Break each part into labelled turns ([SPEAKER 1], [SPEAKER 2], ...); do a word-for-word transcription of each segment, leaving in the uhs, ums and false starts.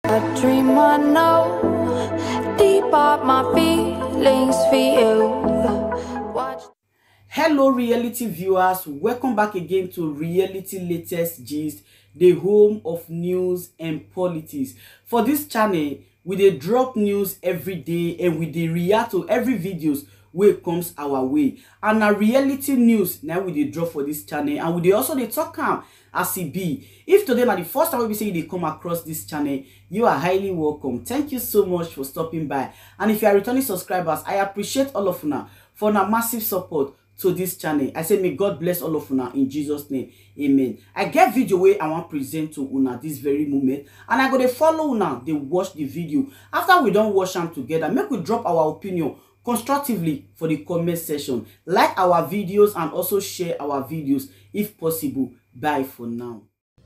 [SPEAKER 1] A dream I know, deep up my feelings for you. Watch.
[SPEAKER 2] Hello reality viewers, welcome back again to Reality Latest Gist, the home of news and politics. For this channel, we dey drop news every day and we dey react to every videos wey comes our way. And na reality news now we dey drop for this channel, and we dey also dey talk am as e be. If today na the first time we be say you dey come across this channel, you are highly welcome. Thank you so much for stopping by. And if you are returning subscribers, I appreciate all of una for una massive support to this channel. I say may God bless all of una in Jesus name, amen. I get video where I want present to una this very moment, and I go to follow una, they watch the video. After we don't watch them together, make we drop our opinion constructively for the comment section. Like our videos and also share our videos if possible. Bye for now.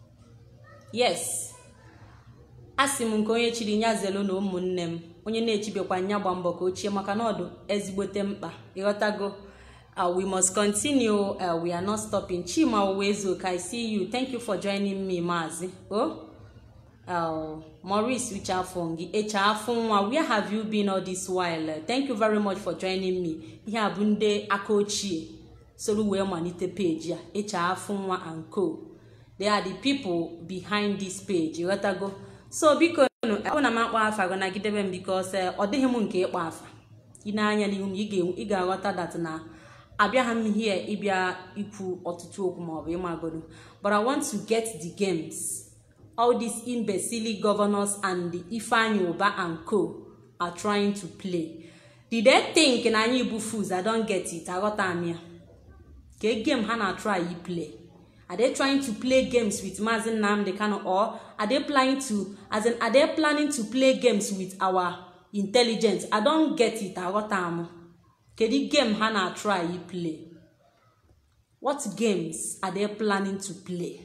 [SPEAKER 3] Yes, asim nke onye chiri nya zelo na ụmụnne m, onye na-echibekwa nya gba mbọ ka ochie maka na ọdụ ezigbote mkpa. Ịghọtago? Uh, we must continue. Uh, we are not stopping. Chima Uwezuka, I see you. Thank you for joining me, Mazi. Oh, uh, Maurice Uchafongi, Echafonwa, where have you been all this while? Uh, thank you very much for joining me. Here, Bunde Akochi, Soluwe Manite page, Echafonwa and Co. They are the people behind this page. You gotta go. So because I wanna make wafa gonna give them because uh, odehemunke wafa. Ina anya ni umi ige iga wata that na. Abiaham here ibia iku otutu okwu ma obu imagodu. But I want to get the games. All these imbecile governors and the Ifeanyi Uba and Co are trying to play. Did they think na anyị bu fools? I don't get it. I got amia. Ke game hana try you play. Are they trying to play games with Mazi Nnamdi Kanu, or are they planning to as in are they planning to play games with our intelligence? I don't get it. I got amia. The game Hannah try you play. What games are they planning to play?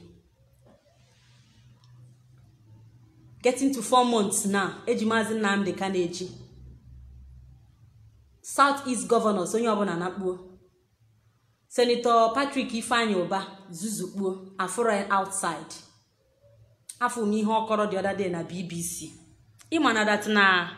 [SPEAKER 3] Getting to four months now. Mazi Nnamdi Kanu. Southeast Governor Sonyo Abonanakbo. Senator Patrick Ifeanyi Uba Zuzukbo Afura outside. Afu mi ho okoro the other day na B B C. Imana that na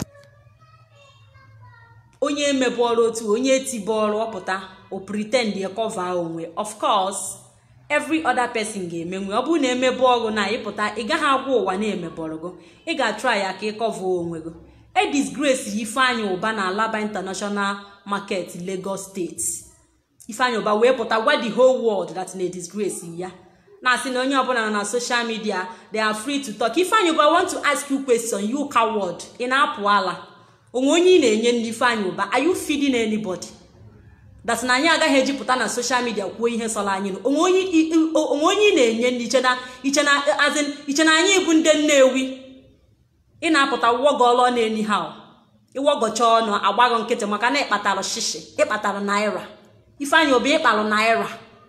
[SPEAKER 3] onye emebolo otu onye tibolo opụta o pretend e cover onwe. Of course every other person ga emenwe obu na emebolo na ipụta ị gaghị agwa ụwa na emebolo go ị ga try ya ka ị cover onwe go. E disgrace Ifeanyi Uba na Alaba International Market Lagos State. Ifeanyi Uba we pụta gwa the whole world that na disgrace ya na si na onye ọbụla na social media they are free to talk. Ifeanyi Uba want to ask you question, you coward in apụ ala. Ongonyi na-enye ndị Ifeanyi Uba, are you feeding anybody? That's na anyị agaghị ejipụta na social media kwuo ihe sọla anyị. Ongonyi ongonyi na-enye ndị ichena ichena as in ichena anyị bụ ndị Nnewi. Ị na-apụta wogolo na anyhow. Iwogocha ọnụ agbago nkịtị maka na ịkpatara shishi, ịkpatara naira. Ifeanyi Uba ịkpalụ naira.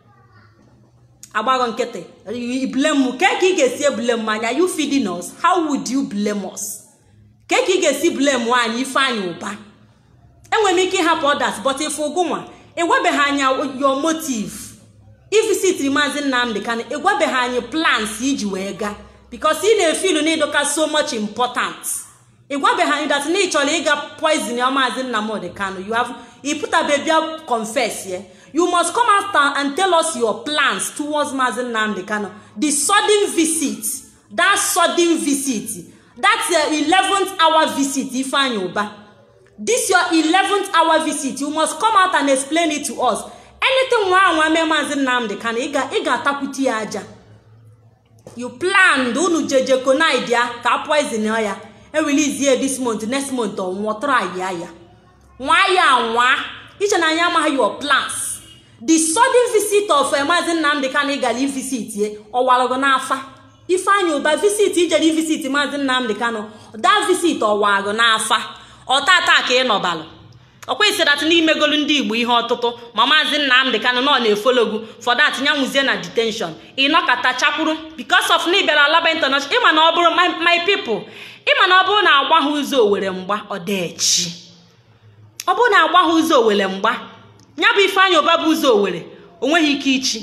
[SPEAKER 3] Agbago nkịtị. You blame mu. Ke ka ị ga-esi blame anya? You feeding us? How would you blame us? Keki ga-esi blame one Ifeanyi Uba. Enwe me ike help others, but if ogunwa egwabeghị anya your motive. If you see Mazi Nnamdi Kanu, egwabeghị anya plans iji wee ga, because ị na-feel na idoka so much important. Egwabeghị anya that na ịchọrọ ịga poison your Mazi Nnamdi Kanu. You have you put a baby up confess here. You must come out and tell us your plans towards Mazi Nnamdi Kanu. The sudden visit, that sudden visit. That's your eleventh hour visit, Ifeanyi Uba. This your eleventh hour visit. You must come out and explain it to us. Anything one one Mazi Nnamdi Kanu, iga iga takuti aja. You planned unu jeje kona idea ka poison ya. E release here this month, next month or what try ya ya. Why ya wa? Each and ayama your plans. The sudden visit of Mazi Nnamdi Kanu iga leave visit ye or walogo na afa. Ifeanyi Uba visit ijeri visit Mazi Nnamdi Kanu. That visit or wago na afa. O tata ka ịnọbalụ. Okwa isi that n'ime golu ndị Igbo ihe ọtụtụ ma Mazi Nnamdi Kanu no na efologu for that nyanwuzie na detention. Ịnọkata chakwuru because of na ịbịara Alaba International. Ịma na ọ bụrụ my, my people. Ịma na ọ bụrụ na agba ha ụzọ Owere mgba odechi. Ọ bụrụ na agba ha ụzọ Owere mgba. Nya bụ Ifeanyi Uba bụ ụzọ Owere. Onweghị ike ichi.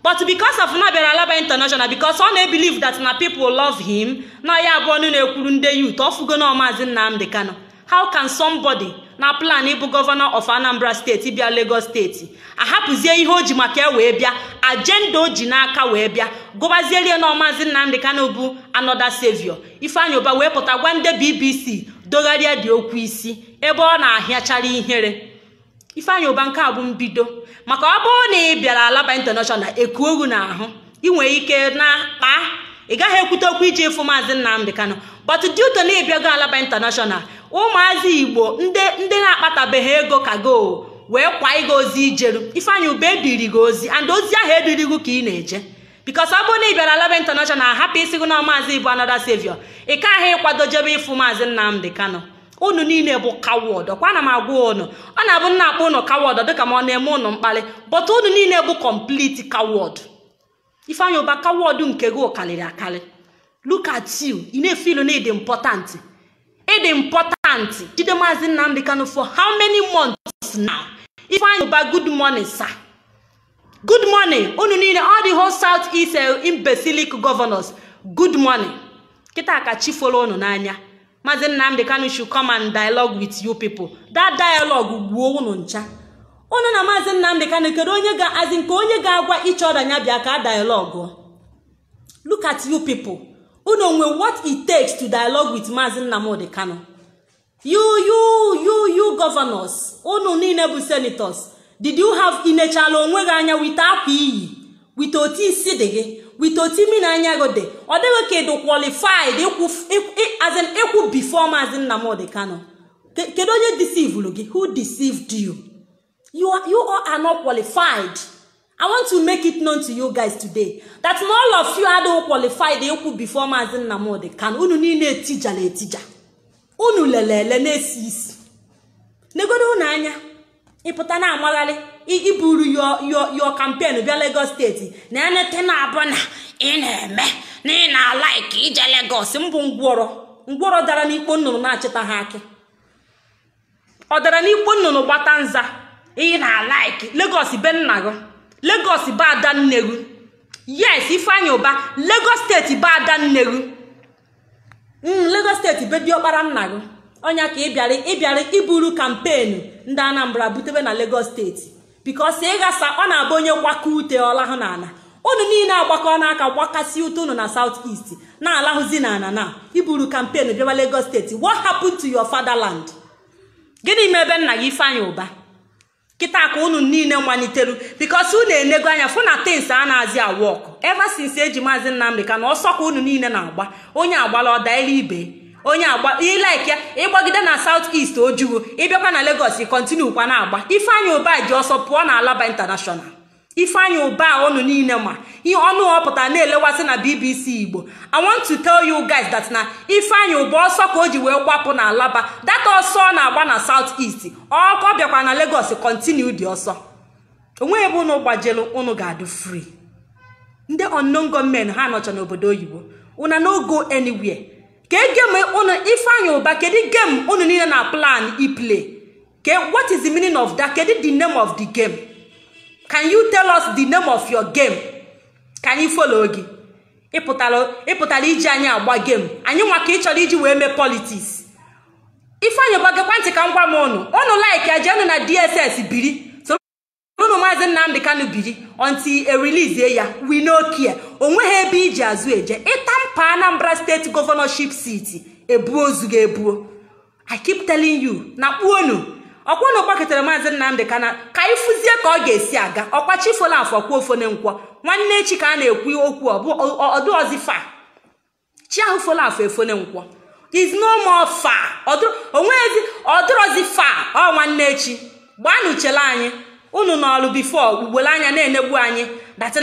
[SPEAKER 3] but because of na bịara Alaba International, because ọ na-believe that na people love him, na ya abụọ na-ekwuru ndị youth ofugo na Maazị Nnamdi Kanu. How can somebody na plan ịbụ governor of Anambra State bịa Lagos State ahapụzie ihe o ji maka wee bịa agenda o ji n'aka wee bịa gụbazielie na Maazị Nnamdi Kanu bụ another savior? Ifeanyi Uba wee pụta gwa ndị B B C dogharịa dị okwu isi ebe ọ na-ahịachara ihere. Ifeanyi Uba nke a bụ mbido, maka ọ bụrụ na ị bịara Alaba International eku ogu n'ahụ ị nwere ike na kpa ị gaghị ekwute okwu iji ịfụ Maazị Nnamdi Kanu, but due to na ịbịago Alaba International ụmụazị Igbo ndị ndị na-akpatabeghị ego ka go wee kwa ịga ozi ijeru. Ifeanyi Uba ediri gị ozi and ozi ahụ edirigo ka ị na-eje, because ọ bụrụ na ị bịara Alaba International hapụ isigo na Maazị Igbo another savior ị ka ahụ ịkwado jebe ịfụ Maazị Nnamdi Kanu. Unu niile bụ coward, ọkwa na m agwa unu ọ na-abụ nna akpọ unu coward dịka ma ọ na-eme unu mkpali, but unu niile bụ complete coward. Ifeanyi Uba coward nke gị karịrị akarị. Look at you, you na-feel na ịdị important. Ịdị important. Jide Maazị Nnamdi Kanu for how many months now? Ifeanyi Uba, good morning, sir. Good morning. Unu niile, all the whole Southeast uh, imbecilic governors. Good morning. Kita aka chi follow unu n'anya. Maazị Nnamdi Kanu should come and dialogue with you people. That dialogue gbuo unu ncha. Unu na Maazị Nnamdi Kanu kedu onye ga azin ka onye ga-agwa each other nya bịa ka dialogue. Look at you people. Unu nwe what it takes to dialogue with Maazị Nnamdi Kanu. You, you, you, you governors. Unu niile bụ senators. Did you have inechala onwe gị anya with akwa iyi? With oti isi dị gị? With oti mi na anya gode? Ọ dịghị ka ịdụ qualified ịkwụ as an ekwu before Maazị Nnamdi Kanu. Kedu onye deceived gị? Who deceived you? You are, you all are not qualified. I want to make it known to you guys today that all of you are not qualified ịkwụ before Maazị Nnamdi Kanu. Unu niile etija la etija. Unu lelele na-esi isi. Negodo unu anya. Ịpụta na amagharị iburu your your your campaign bịa Lagos State na enete na abana ị na-eme na ị na-like ije Lagos mbụ ngwọrọ ngwọrọ dara n'ikpo nnụnụ na-achịta ha akị. Ọ dara n'ikpo nnụnụ gbata nza ị na-like Lagos be nna gị. Lagos ba ada nnegu. Yes, Ifeanyi Uba, Lagos State ba ada nnegu. Mm, Lagos State be diokpara nna gị. Onya ka ị bịara ị bịara iburu campaign ndị Anambra butebe na Lagos State, because ị gasa ọ na-abụ onye kwaka ute ọlahụ na ana. Unu niile agbakọ n'aka gbakasị ute unu na South East na alahụzi na ana na iburu campaign bịaba Lagos State. What happened to your fatherland? Gịnị mebe nna gị Ifeanyi Uba? Kita ka unu niile maniteru because unu enego anya fụ na things a na-azị awọk ever since eji Maazị Nnamdi Kanu ọsọ ka unu niile na-agba. Onye agbala ọda ile ibe, onye agba i like ya ịgbagide na South East ojugo ịbịakwa na Lagos i continue kwa na-agba. Ifeanyi Uba ji ọsọ pụọ na Alaba International. Ifeanyi Uba unu niile ma ihe ọnụ ọpụta na-elewasị na B B C Igbo. I want to tell you guys that na Ifeanyi Uba ọsọ ka o ji wee gbapụ na Alaba, that ọsọ na-agba na South East ọ ka bịakwa na Lagos continue dị ọsọ. Onwe ebe unu gbajelu unu ga-adị free. Ndị unknown government ha nọcha n'obodo oyibo una no go anywhere. Ke game unu Ifeanyi Uba kedu game unu niile na plan I play? Ke what is the meaning of that? Kedu the name of the game? Can you tell us the name of your game? Can you follow gị? Ịpụtala ịpụtala iji anyị agba game. Anyị nwa ka ị chọrọ iji wee mee politics. Ifeanyi Uba gekwa ntị ka ngwa m unu. Unu like ya jenu na D S S biri. So unu Maazị Nnamdi Kanu biri until a release ya. We no care. Onwe ha ebe iji azụ eje. Ịtampa Anambra State governorship seat ebuo ozuga ebuo. I keep telling you na kpuonu. Ọkwa no gbaketere Maazị Nnamdi Kanu ka ifuzie ka ọ ga-esi aga. Ọkwa chifola afọ kwa ofone nkwọ. Nwanne echi ka a na-ekwu okwu ọdụ ọzifa. Chi ahụ fola afọ efone nkwọ. Is no more far. Ọdụ onwezi ọdụrọzi far. Ọ nwanne echi. Gbanu chele anyị. Unu n'ọlụ before ugbole anya na-enegbu anyị. That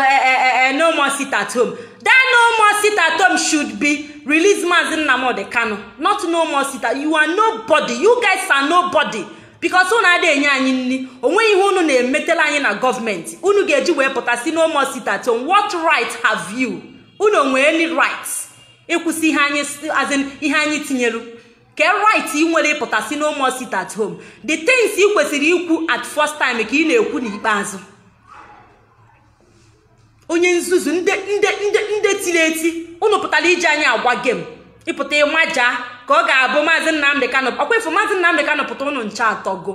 [SPEAKER 3] na no more sit at home. That no more sit at home should be release Maazị Nnamdi Kanu. Not no more sit at. You are nobody. You guys are nobody. Because unu ada enye anyị nni. Onwe ihe unu na-emetela anyị na government. Unu ga-eji wee pụta si no more sit at home. What right have you? Unu nwere any rights? Ịkwụsị ihe anyị as in ihe anyị tinyeru. Ke right ị nwere ịpụta si no more sit at home. The things ị kwesịrị ikwu at first time ka ị na-ekwu n'ikpeazụ. onye nzuzu nde nde nde nde tiri eti unu pụtara iji anyị agwa game ịpụta ịmaja ka ọ ga-abụ Maazị Nnamdi Kanu ọkwa ifu Maazị Nnamdi Kanu pụta unu nche atọgo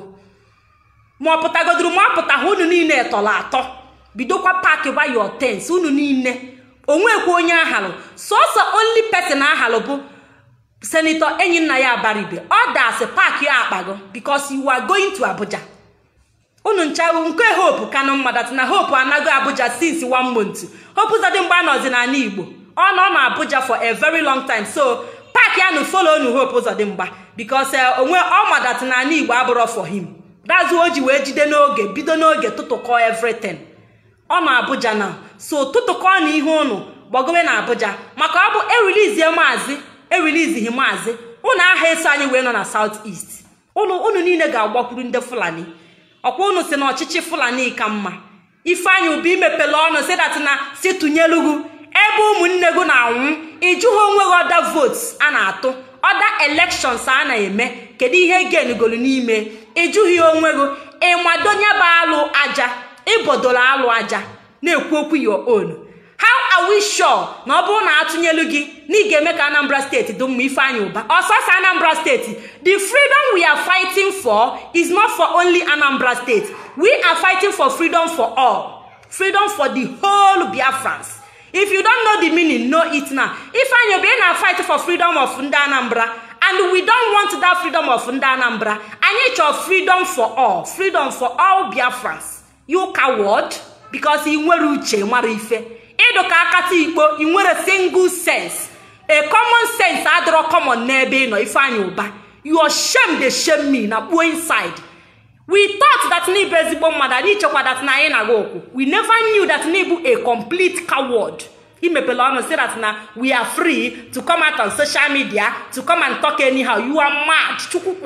[SPEAKER 3] ma ọ pụtagoduru ma ọ pụta unu niile etọrọ atọ bidokwa paaki gwa your tens unu niile onwekwa onye ahalụ sọsọ only person ahalụ bụ Senator Enyinaya Abaribe others paaki akpago because you are going to Abuja unu nchawu nke Hope Kanu mmadụ na Hope anago Abuja since one month Hope Uzodimgba nọzi na Igbo ọ nọ na Abuja for a very long time so paaki anu follow nu Hope Uzodimgba because onwe ọ madatu na Igbo abụrụ for him that's why o ji wee jide n'oge bido n'oge tụtụkọ everything ọ na Abuja na so tụtụkọ na ihe unu gbagowe na Abuja maka ọ bụ erelease Maazị erelease hi Maazị unu aha eso anyị wee nọ na South East unu unu niile ga-agbakwuru ndị Fulani ọkwa unu si na ọchịchị Fulani ka mma Ifeanyi Obi imepele ọnụ si dat na si tụnyelugu ebe ụmụnne gị na-anwụ ijuha onweghị ọda votes a na-atụ ọda elections a na-eme kedu ihe genugolu n'ime ijuhi onwego ịmadonye bụ alụ aja ịbodolo alụ aja na-ekwu okwu your own how are we sure na ọ bụrụ na atụnyelu gị na ị ga-eme ka Anambra steeti dị mma Ifeanyi Uba ọsọsọ Anambra steeti the freedom we are fighting for is not for only Anambra state we are fighting for freedom for all freedom for the whole Biafrans. If you don't know the meaning, know it now. Ifeanyi Uba na fight for freedom of Nda Anambra, and we don't want that freedom of Nda Anambra. I need your freedom for all, freedom for all Biafrans. You coward, because you nwere uche nwere ife. Edo ka akati Igbo, you nwere single sense. A common sense adro common n'ebe no Ifeanyi Uba. You are shame they shame me na go inside. We thought that Nibezibo mother that na na go. We never knew that Nibu a complete coward. He may say that now we are free to come out on social media to come and talk anyhow. You are mad.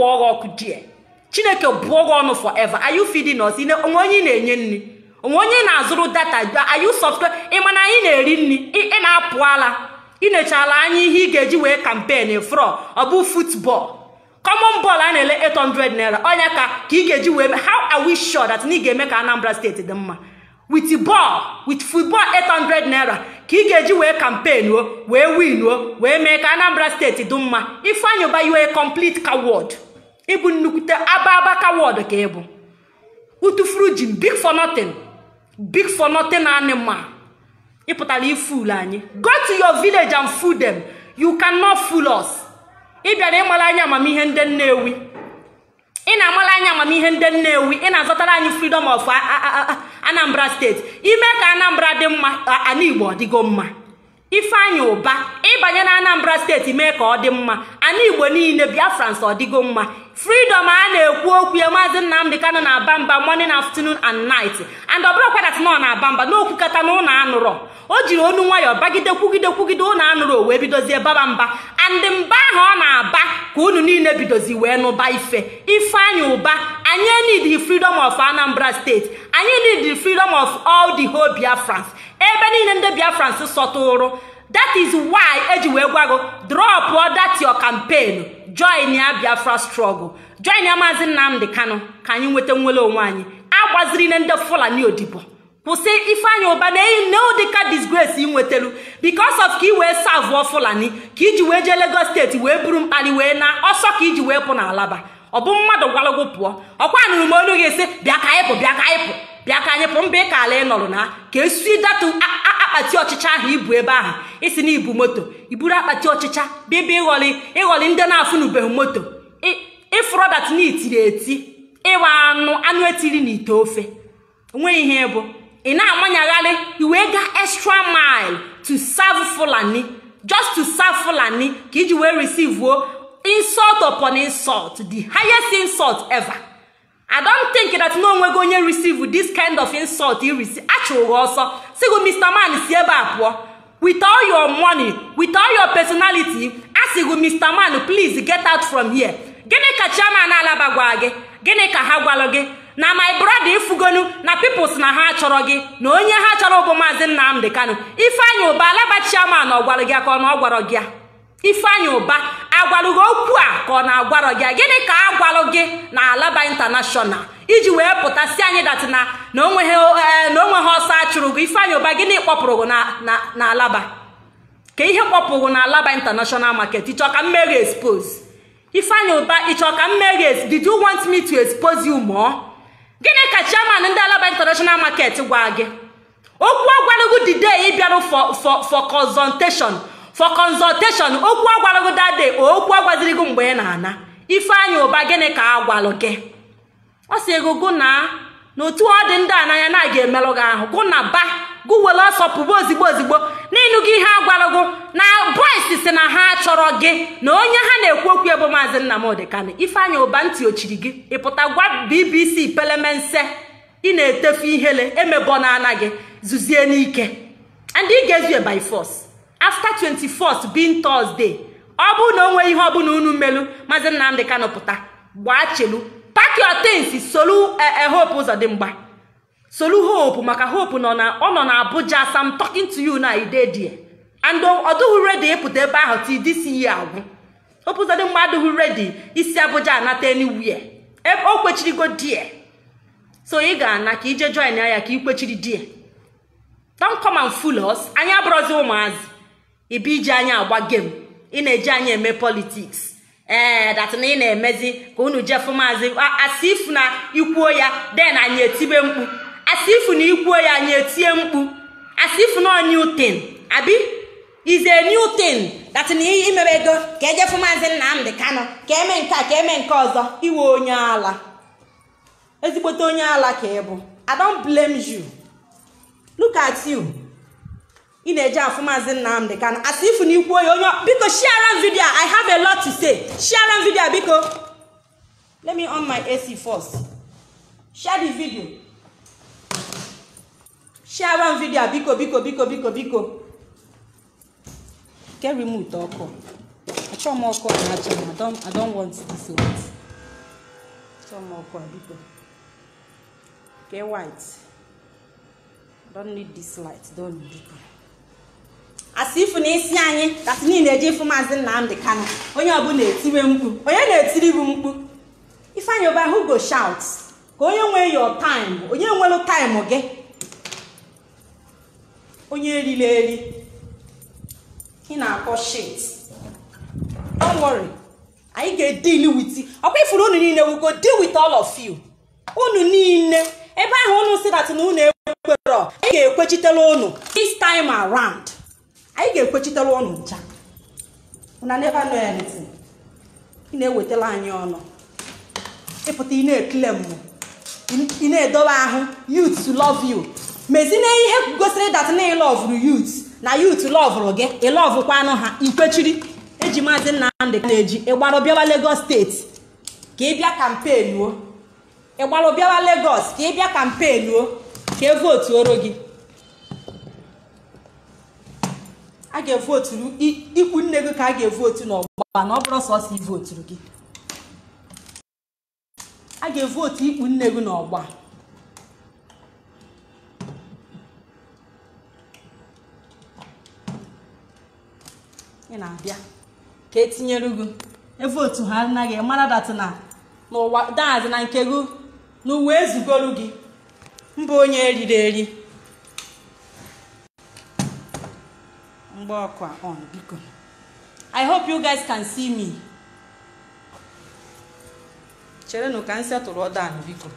[SPEAKER 3] Chineke bogo no forever. Are you feeding us? In only nenye only na zuru data. Are you software? Imana ine rini ina apwala. Ine chala anyi hi geji we campaign fro obu football. Common ball and eight hundred naira. Onyaka kigeji we. How are we sure that ni game make Anambra state the ma? With the ball, with football eight hundred naira. Kigeji we campaign wo, we win wo, we make Anambra state the ma. Ifeanyi Uba you a complete coward. Ibu nukute ababa coward ke ebu. Utu frujin big for nothing. Big for nothing animal. Iputali fool anyi. Go to your village and fool them. You cannot fool us. Ịbịara ịmala anya amamihe ndị Nnewi ị na-amala anya amamihe ndị Nnewi ị na-azọtara anyị freedom of Anambra state ime ka Anambra dị mma ana Igbo dịgo mma Ifeanyi Uba ịbanye na Anambra state mee ka ọ dị mma ana Igbo niile Biafrans ọ dịgo mma freedom a na-ekwu okwu ya Maazị Nnamdi Kanu na Abamba morning afternoon and night and ọ bụrụkwa that nọ na Abamba n'okwukata na ụlọ anụrọ o jiri onu nwayọ bagide kwugide kwugide ụlọ anụrọ wee bidozie baba mba and mba ahụ ọ na-aba ka unu niile bidozi wee nụba ife Ifeanyi Uba anyị need the freedom of Anambra state anyị need the freedom of all the whole Biafrans ebe niile ndị Biafrans sọtụrụ that is why eji wee gwago drop or that your campaign join ya Biafra struggle join ya Maazị Nnamdi Kanu ka anyị nweta nwere onwe anyị agbaziri na ndị Fulani odibo kwụsị Ifeanyi Uba na no dịka disgrace inwetelu because of ka i wee serve Fulani ka iji wee jee Lagos steeti wee buru mkpali wee na ọsọ ka iji wee pụ na Alaba ọ bụ mmadụ gwalụgwụ pụọ ọkwa nụrụ m olu ga-esi bịa ka anyị pụ bịa ka anyị pụ bịa ka anyị pụ mba ka ala ị nọrọ na ka esi datu akpati ọchịcha ahụ ibu ebe ahụ isi na ibu moto iburu akpati ọchịcha bịa ịghọli ịghọli ndị na-afụ n'ubeghị moto ịfụrụ dat na itiri eti ịwa anụ anụ etiri na ite ofe onwe ihe bụ ị na-amanyagharị iwe ga extra mile to serve Fulani just to serve Fulani ka iji wee receive insult upon insult the highest insult ever. I don't think that no one going to receive this kind of insult you receive. Actually, also, say, Mister Man, see about with all your money, with all your personality, I say, Mister Man, please get out from here. Gene ka chama na alabagwage, gene ka hagwaloge. Na my brother ifugonu na peoples na ha chọrọ gị na onye ha chọrọ bụ Maazị Nnamdi Kanu. Ifeanyi Uba alaba chama na ogwalo gị ka ọ na ogwaro gị. Ifeanyi Uba agwalo gị okwu a ka ọ na agwaro gị. Gịnị ka agwalo gị na Alaba International? iji wee pụtasị anyị dat na na onweghị na onweghị ọsọ achụrụ gị Ifeanyi Ubah gịnị kpọpụrụ na na na Alaba ka ihe kpọpụrụ na Alaba International Market ịchọ ka mmeri expose Ifeanyi Ubah ịchọ ka mmeri did you want me to expose you more gịnị ka chairman ndị Alaba International Market gwa gị okwu agwarago the day ị bịara for for for consultation for consultation okwu agwarago that day okwu agwaziri gị mgbe ị na-ana Ifeanyi Ubah gịnị ka agwalụ gị ọ sị ego gụ na n'otu ọ dị ndị ananya na ga-emelụ gị ahụ gụ na ba gụ were ọsọ pụba ozigbo ozigbo n'ịnụ gị ihe agwalụgụ na boys si na ha chọrọ gị na onye ha na-ekwu okwu ebe Maazị Nnamdi Kanu Ifeanyi Ubah ntị ochiri gị ịpụta gwa B B C pelemense ị na-etefe ihele emebọ na ana gị zuzie n'ike and ị ga-ezu by force after twenty-fourth being Thursday ọ bụ na onwe ihe ọ bụ na unu melu Maazị Nnamdi Kanu pụta gbaa chelu pack your things solu a Hope Uzodimgba solu Hope maka Hope nọ na ọ nọ na Abuja as I'm talking to you na ide die and ọdụghị ready ịpụta ebe ahụ ti this year agwụ Hope Uzodimgba adụghị ready isi Abuja anata anywhere ebe o kwechirigo die so ị ga-ana ka ije join ya ka ị kwechiri die don't come and fool us anyị abụrụzi ụmụazị ibe iji anyị agba game ị na-eji anyị eme politics eh that na ị na-emezi ka unu jefu Maazị asif na ikwuo ya then anyị etibe mkpu asif na ikwuo ya anyị etie mkpu asif na new thing abi is a new thing that na imebe ego ka ejefu Maazị Nnamdi Kanu ka eme nke ka eme nke ọzọ iwe onye ala ezigbote onye ala ka ịbụ I don't blame you. Look at you. In a jar for Maazị Nnamdi Kanu as if you because share video I have a lot to say. Share video because let me on my A C first. Share the video. Share video biko biko biko biko biko. Get remove talk. I try more call I don't I don't want this one. Try more call biko. Get white. Don't need this light. Don't need it. As if na isi anyị that ni na-eje fu Maazị Nnamdi Kanu onye ọbụla etiwe mkpu onye na-etiri bụ mkpu Ifeanyi Ubah who go shout ka onye nwe your time onye nwelo time gị onye erile eri ị na-akọ shit don't worry anyị ga-deal with it ọkwa ifuru unu niile we go deal with all of you unu niile ebe ahụ unu si that na unu ekwero anyị ga-ekwechitela unu this time around I get kwechitelu onu ncha una never know anything ị na-ewetela anyị ọnụ ịpụta ị na-eklem ị na-edowe ahụ youth to love you mezina ihe gosiri that na love youth na youth love gị ị love kwanụ ha ikwechiri eji Maazị Nnamdi Kanu eji ịgbaro bịawa Lagos State ka ị bịa campaign o ịgbaro bịawa Lagos ka ị bịa campaign o ka e vote oro gị I get vote to ikwu nne gị ka a ga-evote n'ọgba na ọ bụrụ sọsọ i vote gị a ga-evote ikwu nne gị n'ọgba ị na-abịa ka etinyere gị evote ha anaghị mara dat na n'ụwa daazị na nke gị n'uwe ezugoro gị mba onye eriri eri on because I hope you guys can see me. Chere no can settle all down because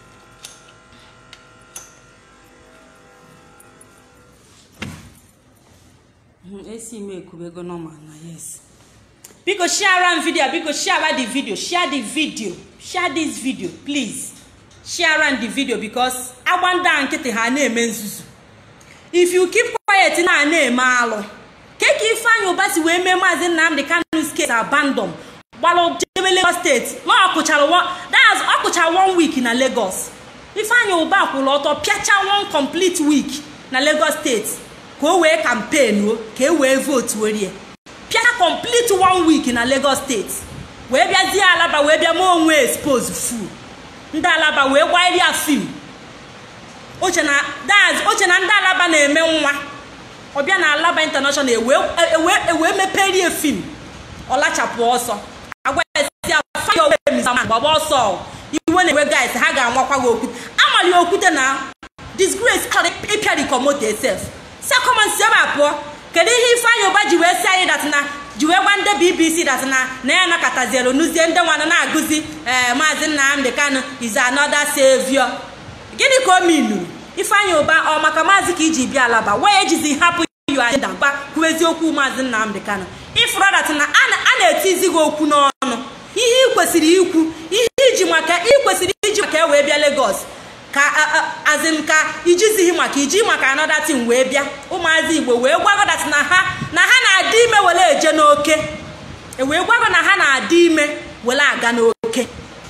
[SPEAKER 3] I see me kubego normal na yes. Because share around video because share the video share the video share this video please share around the video because I want down nkete ha na eme nzuzu. If you keep quiet na na eme alụ keke Ifeanyi Ubah si wee mee Maazị Nnamdi Kanu's case abandon gbalo jebe Lagos State ma ọkụchara that's ọkụchara one week na Lagos Ifeanyi Ubah kwụrụ ọtọ pịacha one complete week na Lagos State ka o wee campaign o ka e wee vote werie pịacha complete one week na Lagos State wee bịazie Alaba wee bịa ma onwe expose full ndị Alaba wee gbairi ya film oche na that's oche na ndị Alaba na-eme nwa Obia na Alaba International ewe ewe ewe meperie film Olachapụ ọsọ agwa esi afa yo we mi sama gbagba ọsọ iwe na-ewe guys ha ga-anwakwa gị okwute amali okwute na disgrace chọrọ ịpịa rikomoto esef sekọmọnsi ebe apụọ kedu ihe Ifeanyi Uba ji wee si anyị datịna ji wee gwa ndị B B C datịna na ya nakọtazielu n'uzie ndị nwana na-agụzi ee Maazị Nnamdi Kanu is another savior. Gịnị ka o minuru Ifeanyi Uba ọ maka maazị ka iji bịa Alaba wee ejizi hapụ yu agenda gba kwuo eziokwu Maazị Nnamdi Kanu ifuru datịna a na-etizi gị okwu n'ọnụ ihe ị kwesịrị ikwu ihe iji maka ị kwesịrị iji maka wee bịa Lagos ka azin ka ijizighị maka iji maka another thing wee bịa ụmụazị Igbo wee gwago dat na ha na ha na-adị ime wele eje n'oke wee gwago na ha na-adị ime wele aga n'oke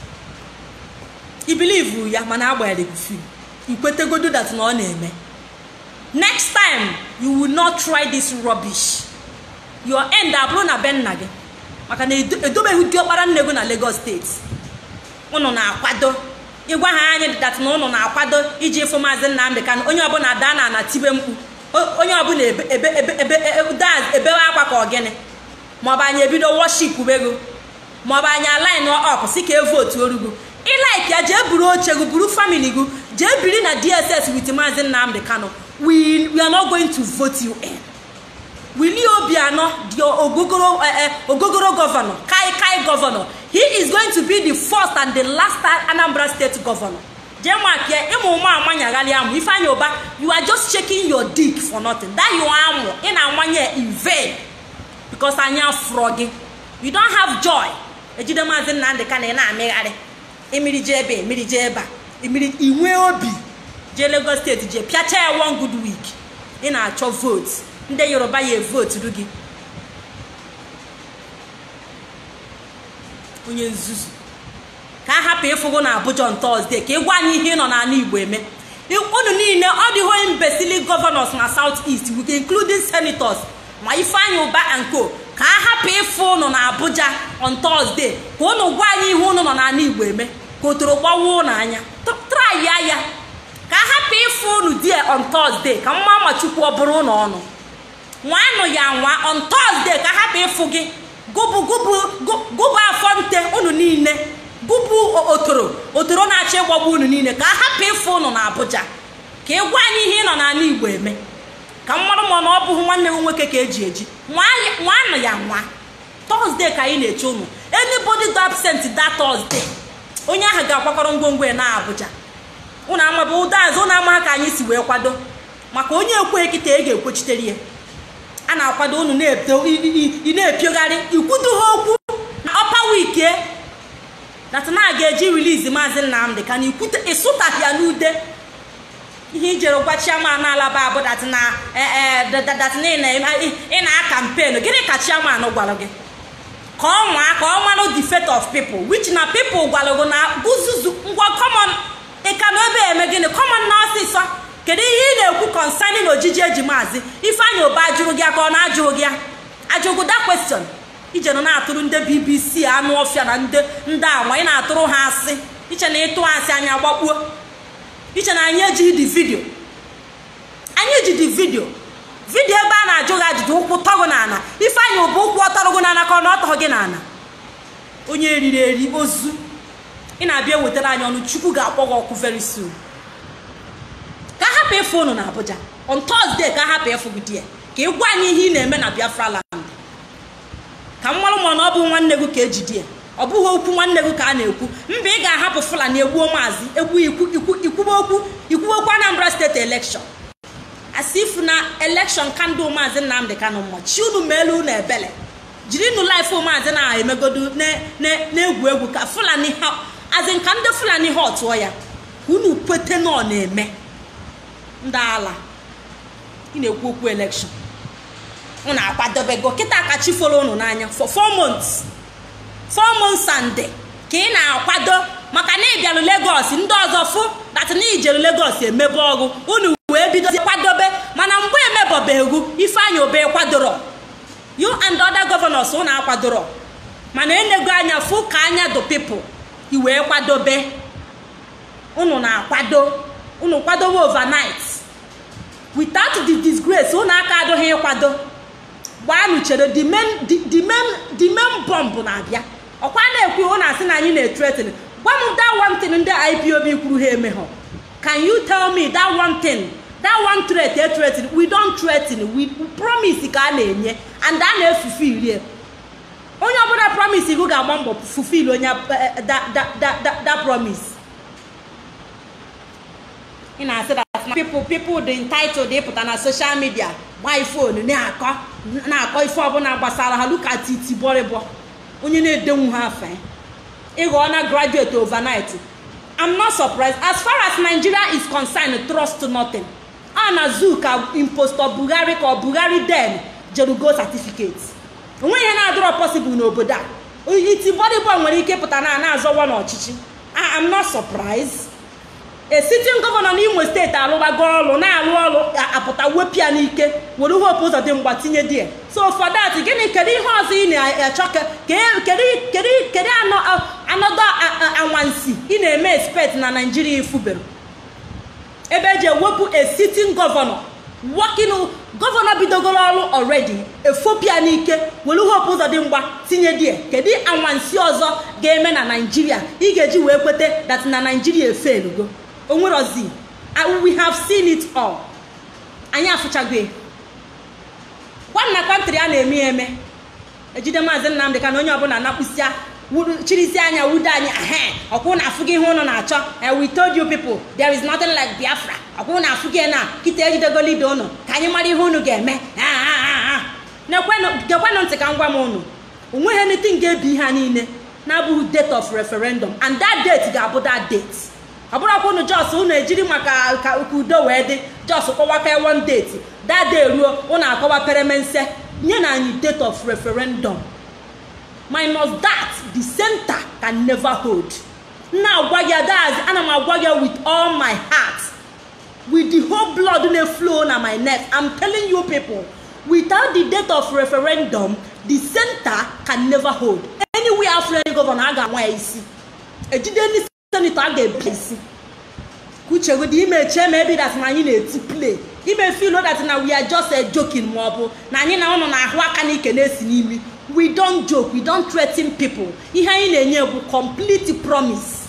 [SPEAKER 3] i believe ya mana agbaghara gị ikwetegodo dat na ọ na-eme. Next time you will not try this rubbish. Your end abụrụ na be nna gị maka na edobeghị diọkpara nne gị na Lagos steeti unu na-akwado ịgwa ha anyị dat na ụnụ na-akwado iji ịfụ Maazị Nnamdi Kanu onye ọbụla daa na ana tibe mkpu onye ọbụla ebewe akwa ka ọgịnị maọbụ anyị ebido worship bego maọbụ anyị align up si ka evotu orugo ịlaik ya jee buru oche gị buru family gị jee biri na D S S with Maazị Nnamdi Kanu. we we are not going to vote you in. Willie Obiano, the Ogogoro, uh, Ogogoro governor, Kai Kai governor, he is going to be the first and the last Anambra state governor. Ifeanyi Uba, you are just shaking your dick for nothing. That you are in a one year in vain because I am froggy. You don't have joy. Ejidemazi Nnamdi Kanu na amegare. Emiri Jebe, Emiri Jeba, Emiri Iwe Obi, Je Lagos State, Je Piacha one good week. In our chop votes. Ndị Yoruba ye vote rugi onye nzuzu ka hapụ ịfụgo na Abuja on Thursday ka ịgwa anyị ihe nọ n'ala Igbo eme unu niile all the whole imbecile governors na South East including senators ma Ifeanyi Uba and co ka hapụ ịfụ nọ na Abuja on Thursday ka unu gwa anyị ihe unu nọ n'ala Igbo eme ka otoro gbawo n'anya try ya ya ka hapụ ịfụ unu die on Thursday ka mma ma Chukwu ọ bụrụ n'ọnụ nwanu ya nwa on Thursday ka hapụ ịfụ gị gubu gubu gubu afọnte unu niile gubu otoro otoro na-achị ịgbagbu unu niile ka hapụ ịfụ unu na Abuja ka ịgwa anyị ihe nọ n'ala Igbo eme ka mmadụ ma na ọ bụghị nwanne m nwoke ka eji eji nwanu ya nwa Thursday ka anyị na-eche unu anybody that absent that Thursday onye ahụ ga-akwakọrọ ngwongwo na Abuja unu amabụ ụda azụ unu ama ka anyị si wee kwado maka onye ekwe kịta e ga-ekwechitere ya a na-akwado unu na-eto ị na-epiogharị ikwudu ha okwu na ọpa wike dat na ga-eji release Maazị Nnamdi Kanu ikwute ịsụtaghị ya n'ude ihe ijere gwa chairman Alaba abụ dat na dat ị na campaign gịnị ka chairman gwara gị ka ọ nwa ka ọ malụ the fate of people which na people gwara gị na uzuzu ngwa common ị ka na ebe eme gịnị common na ọsịsọ kedu ihe ị na-ekwu concerning ojiji eji Maazị Ifeanyi Uba ajụrụ gị ka ọ na-ajụrụ gị ajụgụ that question ije nọ na-atụrụ ndị B B C anụ ọfịa na ndị ndị anwa ị na-atụrụ ha asị iche na ịtụ asị anyị agbakpuo iche na anyị ejighị dị vidio anyị eji dị vidio vidio ebe a na-ajụ gị ajụjụ ụkwụ tọgụ n'ala Ifeanyi Uba ụkwụ ọtọrọgụ n'ala ka ọ na ọtọghị gị n'ala onye eriri eri ozu ị na-abịa wetara anyị ọnụ Chukwu ga-akpọ gị ọkụ very soon. Ka hapụ ịfụ unu na Abuja on Thursday ka hapụ ịfụ gị die ka ị gwa anyị ihe ị na-eme na Biafra land ka mmalụ ma na ọ bụ nwanne gị ka eji die ọ bụghị okwu nwanne gị ka a na-ekwu mba ị ga-ahapụ Fulani egbuo Maazị egbu ikwube okwu ikwube okwu Anambra State election as if na election kandụ Maazị Nnamdi Kanu mma chi unu meelu na ebele jiri nụ life Maazị na-emegodu na-egwu egwu ka Fulani ha azin ka ndị Fulani ha ọtụọ ya unu kwete na ọ na-eme ndị ala ị na-ekwu okwu election unu akwadobego kịta ka chi folo unu n'anya for four months four months and day ka ị na-akwado maka na ịbịalụ Lagos ndị ọzọ fụ dat na ijeru Lagos emebe ọgụ unu wee bidozie kwadobe mana mgbe emebọbeghu Ifeanyi Uba kwadoro you and other governors unu akwadoro mana enego anya fụ ka anya do people i wee kwadobe unu na-akwado unu kwadobe overnight without the disgrace unu aka adịghị ịkwado gbanu chere the main the main the main bomb na-abịa ọkwa na-ekwu unu asị na anyị na-threaten gwa m that one thing ndị I P O B kwuru ha emehọ. Can you tell me that one thing? That one threat, they threaten. We don't threaten. We promise ka na-enye and that na-fulfill here. Onye ọbụla promise you ga agba mbọ fulfill onye that that that that promise. You know, I said that people people the entitled they put on social media, my phone na-akọ na-akọ ife ọbụla gbasara ha look at it borebo. Onye na-edenwu ha afa. Ị go na graduate overnight. I'm not surprised. As far as Nigeria is concerned, trust nothing. Ana Zuka impostor Bulgari or Bulgari then Jerugo certificates. When you na draw possible no boda. It's body bomb when you keep it na na one or chichi. I'm not surprised. A sitting governor in Imo State aluba golo na alu apota wepia nike would hope of them what in dear. So for that again kedi horse in a choker kedi kedi kedi another awansi in a may expect na Nigeria football. Ebeje wopu a sitting governor working governor bidogolo already a phobia nike will hope of them what tinye dear kedi awansi ozo game na Nigeria igeji wekwete that na Nigeria fail go. Onwerozi, we have seen it all. Anya afuchagwe. One na country a na-eme eme. Ejide Maazị Nnamdi Kanu onye ọbụla napụsia chirisi anya wuda anya eh ọkwụ na afugi ihe unu na-achọ. We told you people there is nothing like Biafra. Ọkwụ na afugi na kita ejidego lido unu ka anyị mara ihe unu ga-eme. Ah ah ah. Na kwenu gekwenu ntị ka ngwa m unu. Onwe anything ga-ebi ihe niile na bụ date of referendum and that date ga-abụ that date. Abura kwunu just unu ejiri maka ka udo wee dị just kọwa ka one date that day ruo unu akọwa peremense nye na anyị date of referendum minus that the center can never hold. Now agwa ya that ana m agwa ya with all my heart with the whole blood na flow na my neck. I'm telling you people, without the date of referendum the center can never hold. Anywhere African governor aga nwa isi ejide ni senator aga place kuche go di me che maybe that na anyị na-eti play you may feel that now we are just uh, joking mobo na anyị na unu na ahụ aka na ike na-esi n'imi. We don't joke, we don't threaten people. Ihe anyị na-enye bụ complete promise.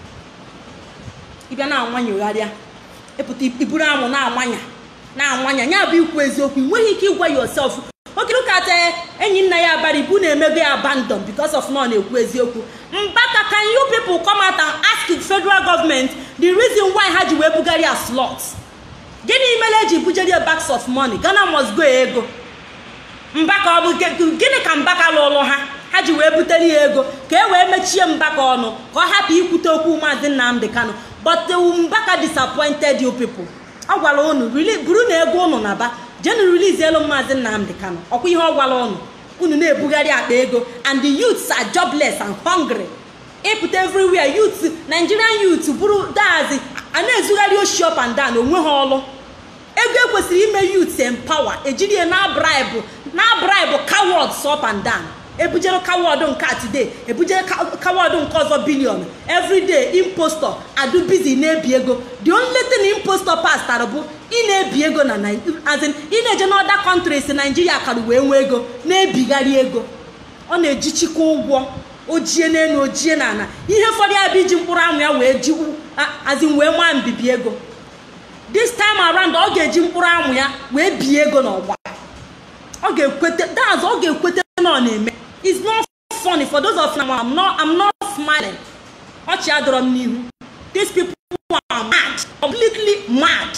[SPEAKER 3] Ibia na anwanya ụgharịa epụta iburu amụ na amanya na amanya nya bụ ikwu eziokwu nweghị ike ịgwa yourself. Okay, look at enyi nna ya abari bu na-emego abandon because of no na-ekwu eziokwu. Mbaka, can you people come out and ask the federal government the reason why ha ji wee bugari a slot? Gịnị imele ji bugari bags of money? Ghana must go ego. Mbaka obu gịnị ka Mbaka lụlụ ha ha ji wee butere ego ka e wee mechie Mbaka ọnụ ka ọ hapụ ikwute okwu Maazị Nnamdi Kanu. But the Mbaka disappointed you people. Ọ gwara unu buru na ego unu na ba jenu release elo Maazị Nnamdi Kanu. Ọkwa ihe ọ gwara unu unu na-ebugari akpa ego and the youths are jobless and hungry. They put everywhere youths, Nigerian youths buru dazi and ezugari o shop and down onwe ha ọlụ. Ego kwesịrị ime youths empower ejiri na bribe na bribe cowards up and down. Ebujero coward nke today ebujero coward nke ọzọ billion every day impostor adu busy na-ebi ego. The only thing impostor pastor bụ ị na-ebi ego na as in ị na-eje na other countries Nigeria ka wee nwe ego na-ebigari ego. Ọ na-ejichikwa ụgwọ ojie n'enu ojie na ana ihe fọdụ ya bụ iji mkpụrụ amụ ya wee ji as in wee maa mbibi ego. This time around ọ ga-eji mkpụrụ amụ ya wee bie ego n'ọgba. Ọ ga-ekwete that's ọ ga-ekwete na ọ na-eme. It's not funny for those of them. I'm not I'm not smiling. Ọchị adọrọ m n'ihu. These people are mad, completely mad.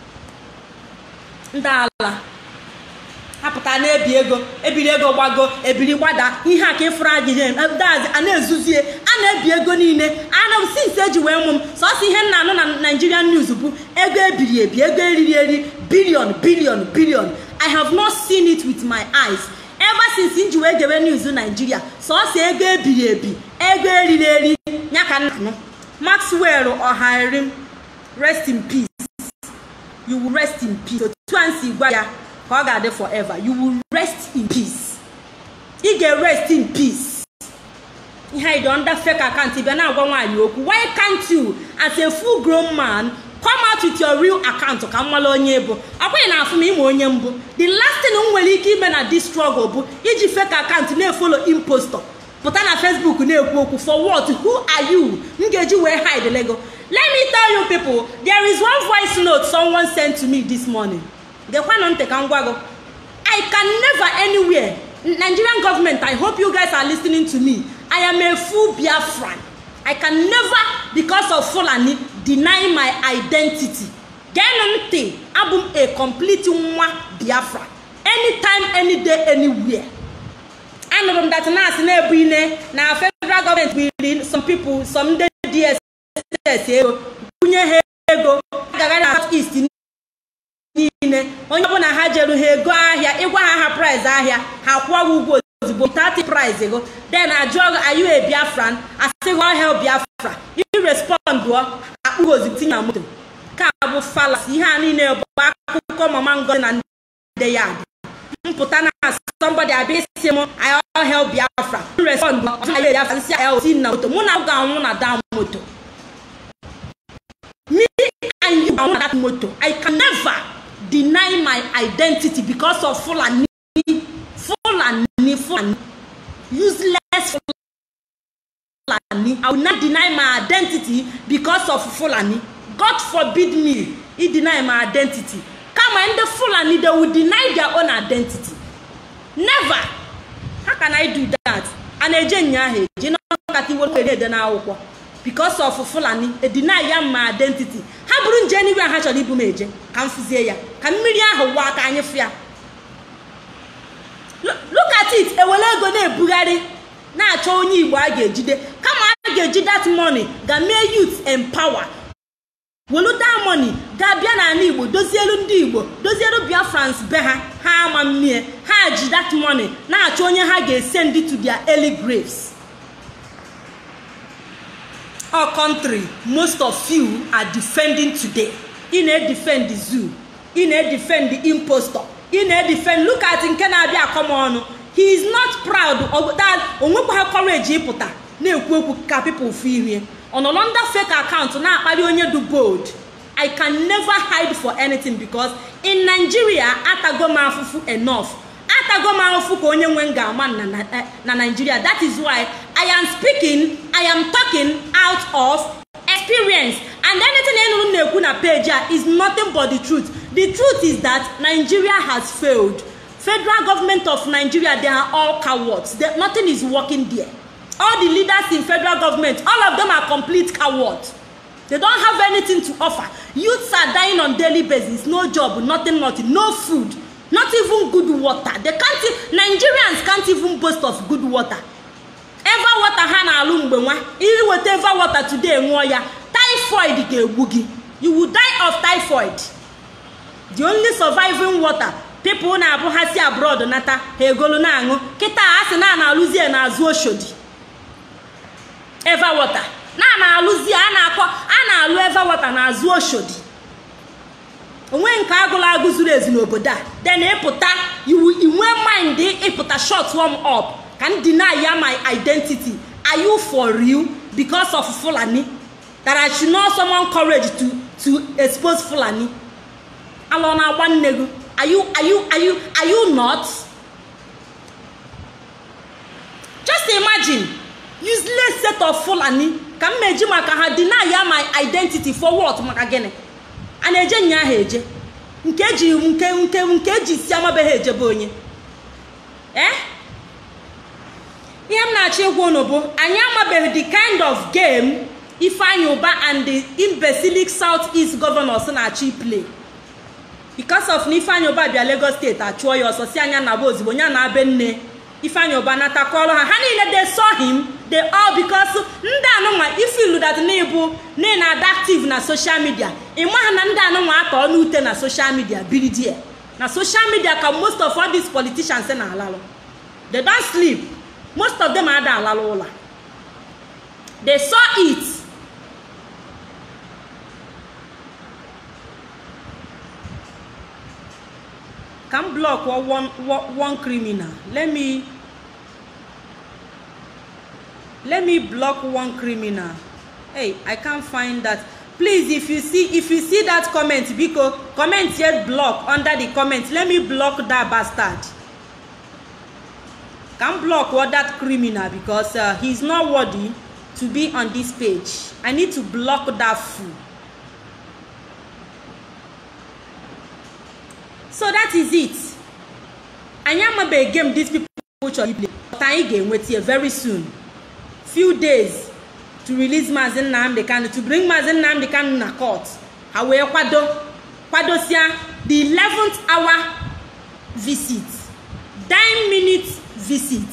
[SPEAKER 3] Ndị ala hapụta na-ebi ego ebiri ego gbago ebiri gbada ihe aka ifuru agịje dazi a na-ezuzie a na-ebi ego niile ana since eji wee mụ m sọsọ ihe nna anụ na Nigerian news bụ ego ebiri ebi ego eriri eri billion billion billion. I have not seen it with my eyes ever since nji wee gebe news Nigeria sọsọ ego ebiri ebi ego eriri eri nyaka nna Maxwell Oharim, rest in peace. You will rest in peace. So twansi gwa ya ka forever. You will rest in peace. You get rest in peace. You hide under fake account. Why can't you, as a full grown man, come out with your real account? The last thing we will keep in this struggle, you fake account, you follow impostor. But on Facebook, you na-ekwu for what? Who are you? Ngeji we hide the Lego. Let me tell you people, there is one voice note someone sent to me this morning. The one on Tekangwago. I can never anywhere. Nigerian government, I hope you guys are listening to me. I am a full Biafran. I can never, because of Fulani, deny my identity. Genonte, abum a complete mwa Biafra. Anytime, any day, anywhere. And from that nas in now federal government will some people, some day D S S Punye Hego, Gagana East in onye bụ na ha jeru ha ego ahịa ịgwa ha ha price ahịa ha kwụọ ụgwọ ozugbo thirty price ego then ajụọ are you a Biafran asị ha help Biafra you respond duo akpụ ozugbo tinye na moto ka bụ fallacy ihe a niile bụ akụkọ mama Ngozi na ndị ya mpụta na somebody abịa isi m I help Biafra you respond duo are you a Biafran si ya tinye na moto mụ na ga anwụ na down moto me and you on that moto I can never deny my identity because of Fulani, Fulani, Fulani, useless Fulani. I will not deny my identity because of Fulani. God forbid me, he deny my identity. Come on, the Fulani, they will deny their own identity. Never. How can I do that? And again, you know, because of Fulani, they deny my identity. How bring Jenny where I actually boom agent? Can Fuzia? Can Miriam walk on your fear? Look at it, a well go there, Bugatti. Now, Tony, why get you? Come on, get you that money. Gamay youth empower. Wolo that money, Gabiana and Ibo, Dosielu Dibo, Dosielu Biafrans Beha, Hamam near, Haj that money. Now, Tony Hage send it to their early graves. Our country, most of you are defending today. In a defend the zoo, in a defend the impostor, in a defend. Look at in Canada, come on. He is not proud of that. On what have courage, he put that. No people feel here. On a London fake account, now I do bold. I can never hide for anything because in Nigeria, Atagoma fufu enough. Atagoma fufu onye wenga man na Nigeria. That is why I am speaking, I am talking out of experience. And anything on page is nothing but the truth. The truth is that Nigeria has failed. Federal government of Nigeria, they are all cowards. They, nothing is working there. All the leaders in federal government, all of them are complete cowards. They don't have anything to offer. Youths are dying on daily basis. No job, nothing, nothing, no food. Not even good water. They can't. Nigerians can't even boast of good water. Ever water hana alumbenwa. Even whatever water today ngoya. Typhoid ke bugi. You will die of typhoid. The only surviving water. People na abu hasi abroad nata. He golo na ango. Kita hasi na na aluzie na azu oshodi. Ever water. Na na aluzie ana akwa. Ana alu ever water na azu oshodi. When Kagula Aguzuru is no boda, then Epota, you will mind the Epota short warm up. Can deny ya my identity. Are you for real? Because of Fulani? That I should know someone courage to to expose Fulani. Alona one nego. Are you are you are you are you not? Just imagine useless set of Fulani. Can Mejima can deny ya my identity for what Makagene? And eje nya heje nkeji nke nke nkeji siama be heje bonye eh yam na chegwo no bo anya amabe the kind of game Ifeanyi Uba and the imbecilic southeast governors na chi play because of Ifeanyi Uba bia Lagos state achuo yo so si anya na bo ozigbo nya na be nne Ifeanyi Uba na takolo ha ha niile they saw him they all because nda no ma if you that nebu ne na active na social media imwa na nda no ma ata onu ute na social media biri there na social media ka most of all these politicians na alalo they don't sleep most of them are da alalo they saw it can block one one, one criminal. Let me let me block one criminal. Hey, I can't find that. Please, if you see if you see that comment, because comment yet block under the comment. Let me block that bastard. can block what that criminal because uh, he's not worthy to be on this page. I need to block that fool. So that is it. I am a game these people which are play, but I game with here very soon. Few days to release Mazen Nnamdi Kanu, to bring Mazen Nnamdi Kanu na court. Hawe kwado kwado sia the eleventh hour visit, nine minutes visit.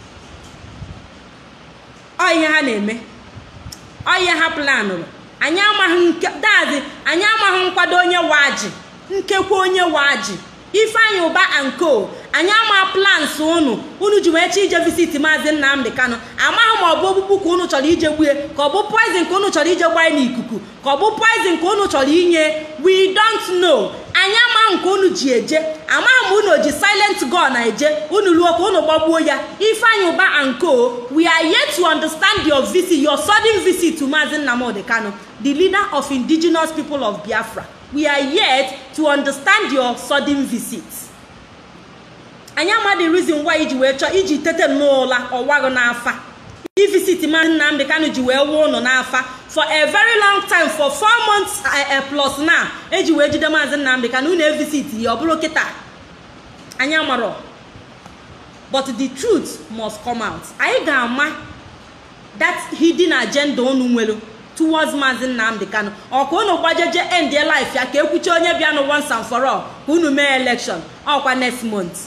[SPEAKER 3] Oya ha na-eme, oya ha plan. Anya amaghị dazi, anya amaghị nkwado onye waji, nkekwa onye waji. Ifeanyi Uba and Co. Anya ama plans unu, unu ji wee chi ije visit Mazen Nnamdi Kanu. Amaghị ma ọ bụ ogbugbu ka unu chọrọ ije gbuye, ka ọ bụ poison ka unu chọrọ ije gbaa n'ikuku, ka ọ bụ poison ka unu chọrọ inye. We don't know. Anya ama nke unu ji eje, amaghị ma unu ji silent gun na eje, unu luo ka unu gbagbuo ya. Ifeanyi Uba and Co. We are yet to understand your visit, your sudden visit to Mazen Nnamdi Kanu, the leader of indigenous people of Biafra. We are yet to understand your sudden visit. Anyama the reason why you were iji tete nola or wago nafa. If visit Mazen Nnamdi Kanu ji were no nafa for a very long time, for four months uh, uh, plus now. Eji we jide Mazen Nnamdi Kanu ne visit your bloketa. Anyamaro. But the truth must come out. I gama that hidden agenda onumwelo towards Mazen Nnamdi Kanu. Or kono bajeje end their life ya ke ekwuche onye bia no once and for all. Unu me election or kwa next month.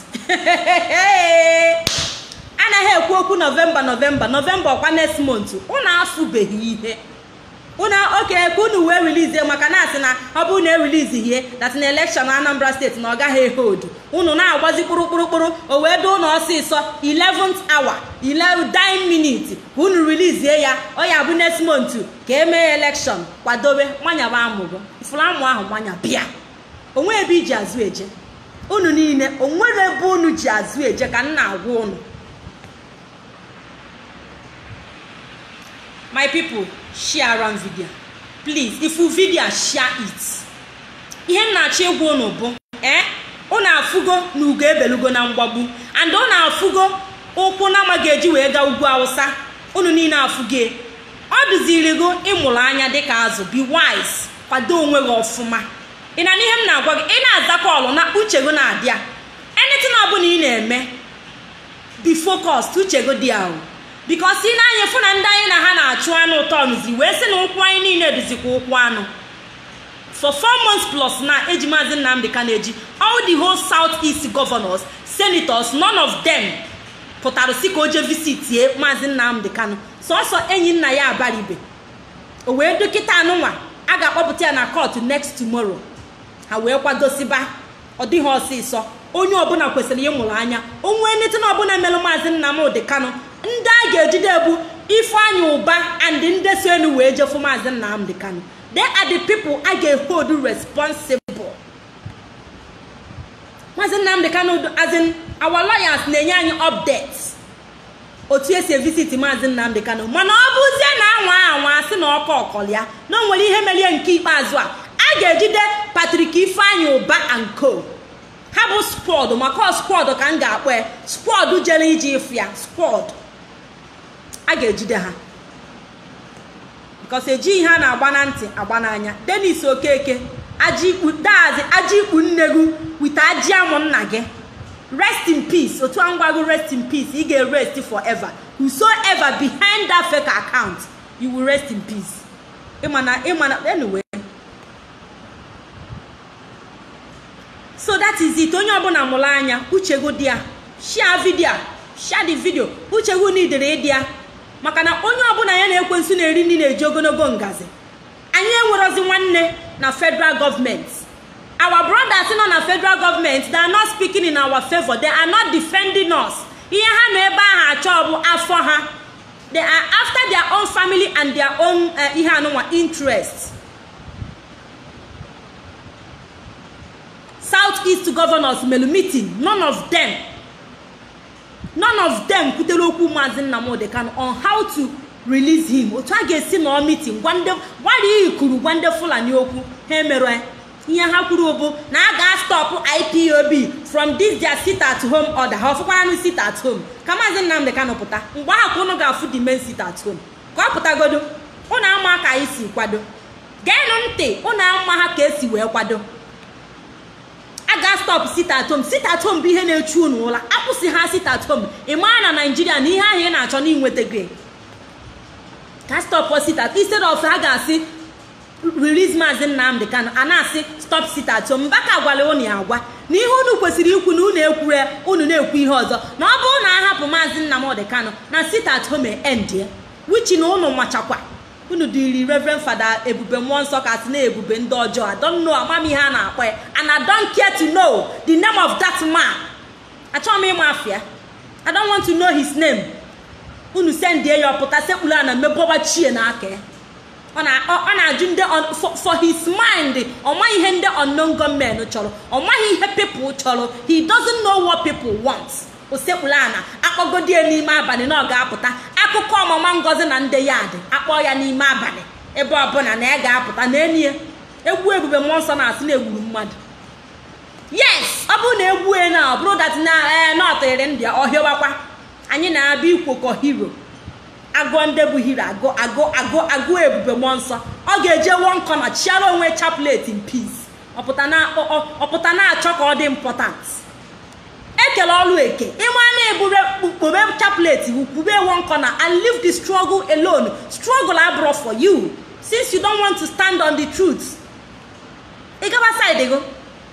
[SPEAKER 3] Ana he ekwu okwu November November November kwa next month. Una afubeghị ihe. Una okay kunu we release maka na asị na ọ bụ na release here that an election Anambra State na ọ gaghị hold. Unu na agbazi kpuru kpuru kpuru o we do na ọsịsọ eleventh hour eleven minutes. Unu release ya ọ ya bụ next month ka eme election kwadobe manya ba amụgo. Ifulamu ahụ manya bịa. Onwe ebe iji azụ eje. Unu niile onwere ebe unu ji azụ eje ka nna agwa unu. My people, share around video. Please, if you video, share it. Ihe na chegwu unu bụ, eh? Una afugo n'ugo ebelugo na mgbagbu. And una afugo okwu na mageji wee ga ugwu Hausa. Unu niile afuge. Ọ duzirigo ịmụrụ anya dịka azụ. Be wise. Kwado onwe gị ọfụma. Ị na n'ihe m na-agwa gị, ị na-aza kọlụ na uche gị na-adịa. Anything ọbụla ị na-eme, be focused, uche gị dị ahụ. Because ị na-anya fụ na ndị anyị na ha na-achụ anụ ụtọ nụzi wee sị na ụkwụ anyị niile dịzikwa ụkwụ anụ. For four months plus now, eji Mazen Nnamdi Kanu eji, all the whole Southeast governors, senators, none of them pụtara si ka oje visit ye Mazen Nnamdi Kanu. Sọsọ enyi nna ya abaribe. O wee dọkịta anụnwa a ga-akpọpụta ya na court next tomorrow. Ha wee kwadosiba ọ dịghị ọsịsọ. Onye ọbụla kwesịrị ịmụrụ anya. Onwe nete na ọbụla melụ Mazen Nnamdi Kanu. Ndị a ga-ejide bụ Ifeanyi Uba and ndị so enu wee jefu Mazen Nnamdi Kanu. They are the people I get hold responsible. Mazen Nnamdi Kanu, as in our lawyers na-enye anyị updates. Otu esi visit Mazen Nnamdi Kanu. Mana ọ bụzie na anwa anwa asị na ọkọ ọkọlị ya na o nwere ihe melie nke ikpeazụ a. A ga-ejide Patrick Ifeanyi Uba and Co. Ha bụ squad maka squad ka m ga-akpọ squad jere iji ifu ya squad. A ga-ejide ha. Because eji ha na-agba na ntị agba n'anya. Dennis Okeke aji ikpu dazi aji ikpu nnegu with aji amụ nna gị. Rest in peace. Otu angwago rest in peace. Ị ga-rest forever. Whosoever behind that fake account, you will rest in peace. Imana imana anyway. So that is it. Onye ọbụla mụrụ anya uche go dia. Share video. Share the video. Uche go need the dia. Maka na onye ọbụla ya na-ekwensu na-eri ndị na-eji ogologo ngazi. Anyị enwerozi nwanne na federal government. Our brothers nọ na federal government, they are not speaking in our favor. They are not defending us. Ihe ha na ebe ahụ achọ bụ afọ ha. They are after their own family and their own uh, ihe anụnwa interest. Southeast governors melu meeting, none of them None of them kutere okwu Mazen Nnamdi Kanu on how to release him. Otu a ga-esi na meeting gwande gbari ikuru gwande Fulani okwu ha mere ihe ha kwuru bụ na a ga stop I P O B from this their sit at home order. Ha ọfụkwara sit at home ka Maazị Nnamdi Kanu pụta mgbe ahụ ka unu ga-afụ the main sit at home ka ọ pụtagodo unu ama ka anyị si kwado geenụ ntị unu ama ha ka esi wee kwado a ga stop sit at home. Sit at home bụ ihe na-echu unu ụla akwụsị ha sit at home ịmaa na Nigeria na ihe ahụ ị na-achọ na inwetago ka stop sit at instead of ha ga-asị release Maazị Nnamdi Kanu a na-asị stop sit at home. Mbaka agwala unu ya agwa na ihe unu kwesịrị ikwu na unu ekwure unu na-ekwu ihe ọzọ na ọ bụrụ na ahapụ Maazị Nnamdi Kanu na sit at home end which na unu machakwa unu dịrị Reverend Father Ebube Mmụọ Nsọ ka asị na ebube ndị ọjọọ. I don't know amam ihe a na-akpọ ya and I don't care to know the name of that man. Achọrọ m ịma afịa. I don't want to know his name. Unu send ya ọpụta sekpulu a na mmebọba chie n'aka ya ọ na-ajụ ndị for his mind ọ maghị ihe ndị unknown gunmen chọrọ ọ maghị ihe people chọrọ. He doesn't know what people want. Osekpulu a na akpọgodie n'ime abalị na ọ ga-apụta akụkọ ọmụma Ngozi na ndị ya dị akpọ ya n'ime abalị ebe ọbụla na ya ga-apụta na enyi egwu Ebube Mmụọ Nsọ na-asị na egburu mmadụ. Yes, ọ bụrụ na egwu na ọ bụrụ dat na ee nọtịrị ndị ọhịọwakwa anyị na-abịa ikwokọ hero agụ ndị bụ hero agụ agụ agụ agụ Ebube Mmụọ Nsọ ọ ga-eje one corner chiara onwe chaplet in peace ọpụta na-achọ ka ọ dị important. Ekele ọlụ eke ịma na-ebure kpube chaplet kpube one corner and leave the struggle alone. Struggle abroad for you since you don't want to stand on the truth. Ị gaba side go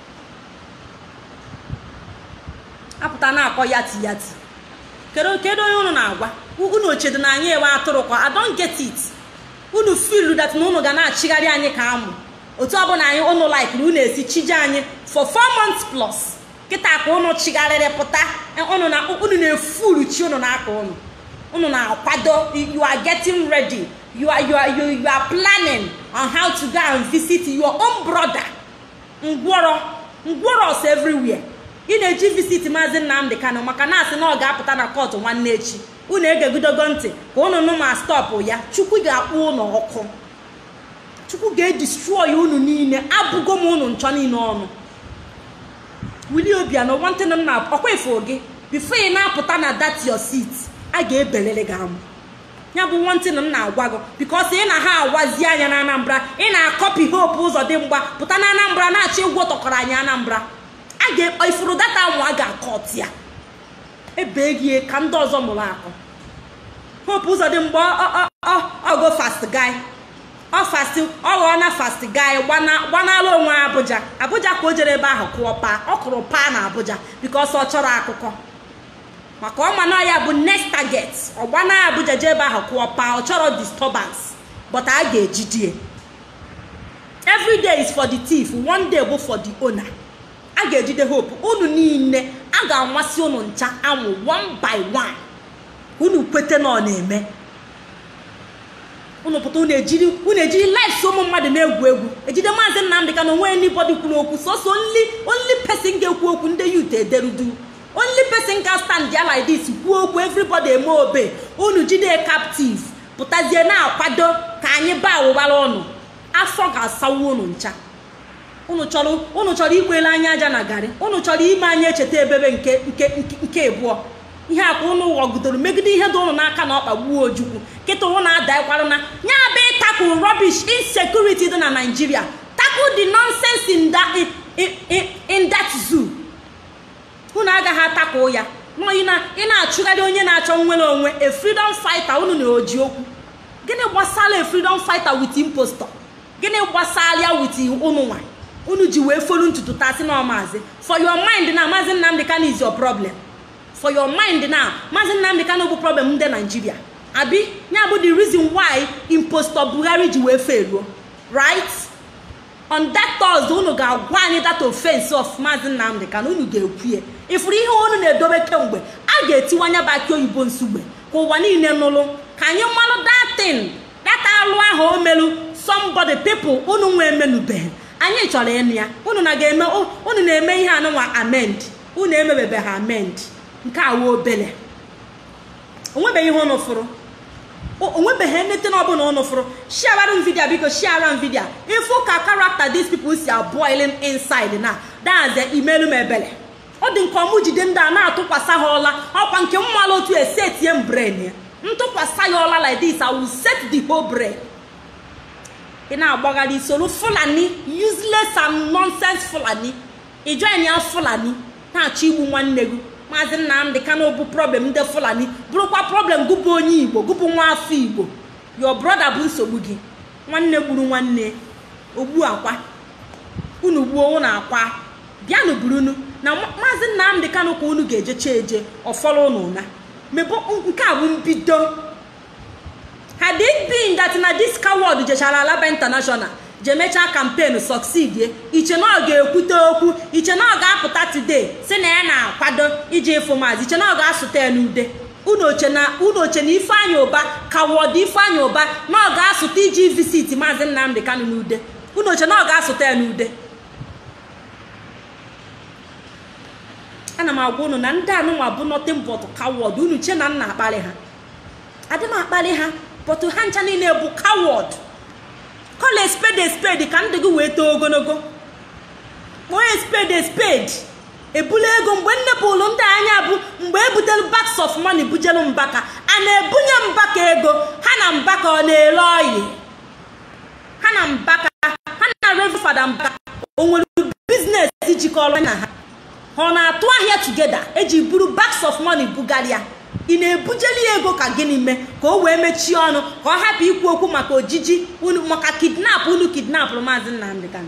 [SPEAKER 3] apụta na-akọ yati yati kedu kedu onye unu na-agwa unu ochedo na anyị ewe atụrụ kwa. I don't get it. Unu feel that na unu ga na-achịgharị anyị ka amụ otu ọ bụ na anyị unu like unu esi chije anyị for four months plus kịta ka unu chigharịrị pụta unu na unu na-efuru chi unu n'aka unu unu na-akwado. You are getting ready. You are you are you, you are planning on how to go and visit your own brother. Ngworo ngworos everywhere. Ị na-eji visit Maazị Nnamdi Kanu maka na asị na ọ ga-apụta na court nwanne echi. Unu egegidogo ntị ka unu nụ ma stop ya. Chukwu ga-akpụ unu ọkụ. Chukwu ga-destroy unu niile abụgo m unu nchọ niile ọnụ. Willie Obiano one thing na ọkwa ifo gị before ị na-apụta na that your seat a ga-ebelele gị amụ. Ya bụ one thing m na-agwa gị because ị na ha awazi anya na Anambra ị na-akọpi Hope Uzodimgba pụta na Anambra na-achọ egwu ọtọkọrọ anyị Anambra a ga-ifuru data amụ a ga-akọt ya ebe gị ka ndị ọzọ mụrụ akọ. Hope Uzodimgba ọ go fast guy ọ fast ọ ghọọ na fast guy gbanala onwe Abuja Abuja ka o jere ebe ahụ kụọ paa ọ kụrụ paa na Abuja because ọ chọrọ akụkọ maka ọma na ya bụ next target ọ gbana Abuja jee ebe ahụ kụọ paa ọ chọrọ disturbance but a ga-ejidie. Every day is for the thief, one day bụ for the owner. A ga-ejide Hope unu niile a ga-anwasị unu ncha anwụ one by one. Unu kwete na ọ na-eme unu pụta unu ejiri unu ejiri life so ụmụ mmadụ na-egwu egwu ejide Maazị Nnamdi Kanu onwe anybody kwuru okwu so so only only person ga-ekwu okwu ndị youth ederudu. Only person can stand there like this kwuo okwu everybody eme obe. Unu jide captive pụtazie na-akwado ka anyị baa ụbara ọnụ afọ ga-asawu unu ncha. Unu chọrọ unu chọrọ ikwele anya aja na garị unu chọrọ ime anya echeta ebebe nke nke nke ebụọ ihe akwa unu ghọgidoro megide ihe dị unu n'aka na ọkpa gbuo Ojukwu kịta unu na-ada ịkwarụ na nya be tackle rubbish insecurity dị na Nigeria. Tackle the nonsense in that in, in, in that zoo. Unu agaghị atakụ ya nọ ị na-achụgharị onye na-achọ nwere onwe a freedom fighter. Unu na-oji okwu gịnị gbasara a freedom fighter with impostor? Gịnị gbasara ya with unu nwa unu ji wee folu ntutu tasị na Maazị? For your mind na Maazị Nnamdi Kanu is your problem. For your mind na Maazị Nnamdi Kanu bụ problem ndị Nigeria abi ya bụ the reason why impostor Buhari ji wee fail, right? On that Thursday unu ga-agwa anyị that offense of Maazị Nnamdi Kanu unu ga-ekwu ya ifuru ihe unu na-edobe kemgbe a ga-etiwanya baki oyibo nsugbe ka ụwa niile nụrụ ka anyị mmanụ that thing that alụ ahụ o melu somebody people unu nwe emenubeghị anyị chọrọ ịnụ ya. Unu na ga-eme unu na-eme ihe anụnwa amend unu emebebe ha amend nke awa obele onwebeghị ihe unu fụrụ onwebeghị nete na ọbụla ụnụ fụrụ. Share video biko, share video. Ifo ka character these people see are boiling inside now. That's the email mebele. Ọ dị nke ọmụ jide ndị a na-atụkwasa ha ọla ọkwa nke mmalụ otu esetie m brain ya ntụkwasa ya ọla like this, I will set the whole brain. Ị na-agbagharị isoro Fulani, useless and nonsense Fulani. Ị join ya Fulani na-achọ igbu nwanne gị. Maazị Nnamdi Kanu bụ problem ndị Fulani, bụrụkwa problem gụbụ onye Igbo, gụbụ nwa afọ Igbo. Your brother bụ nsogbu gị. Nwanne gburu nwanne, ogbu akwa. Unu gbuo unu akwa. Bịanụ burunu na Maazị Nnamdi Kanu ka unu ga-eje cheje ọfọrọ unu na. Mebo nke a bụ mbido. Had it been that na this coward jechara Alaba International jemecha campaign succeed, iche na ọ ga-ekwute okwu, iche na ọ ga-apụta today si na ya na-akwado ije ịfụ Maazị, iche na ọ ga-asụta n'ude. Unu oche na unu oche na Ifeanyi Ụba coward Ifeanyi Ụba na ọ ga-asụta iji visit Maazị Nnamdi Kanu n'ude. Unu oche na ọ ga-asụta n'ude. Ana m agwa unu na ndị anụnwa bụ nothing but coward. Unu che na nna akpali ha. Adị m akpali ha, but ha ncha niile bụ coward. Call a spade a spade ka ndị gị wee too ogologo. Kpọọ a spade a spade. Ebule ego mgbe nnepụlụ ndị anya bụ mgbe ebutelu bags of money bujelu Mbaka. A na-ebunye Mbaka ego, ha na Mbaka ọ na-ele oyi. Ha na Mbaka, ha na Reverend Father Mbaka o nwere business ijikọrọ na ha. Ha na-atụ ahịa together eji buru bags of money bugaria. Ị na-ebujeli ego ka gịnị mee ka o wee mechie ọnụ ka ọ hapụ ikwu okwu maka ojiji unu maka kidnap unu kidnapụrụ Maazị Nnamdi Kanu.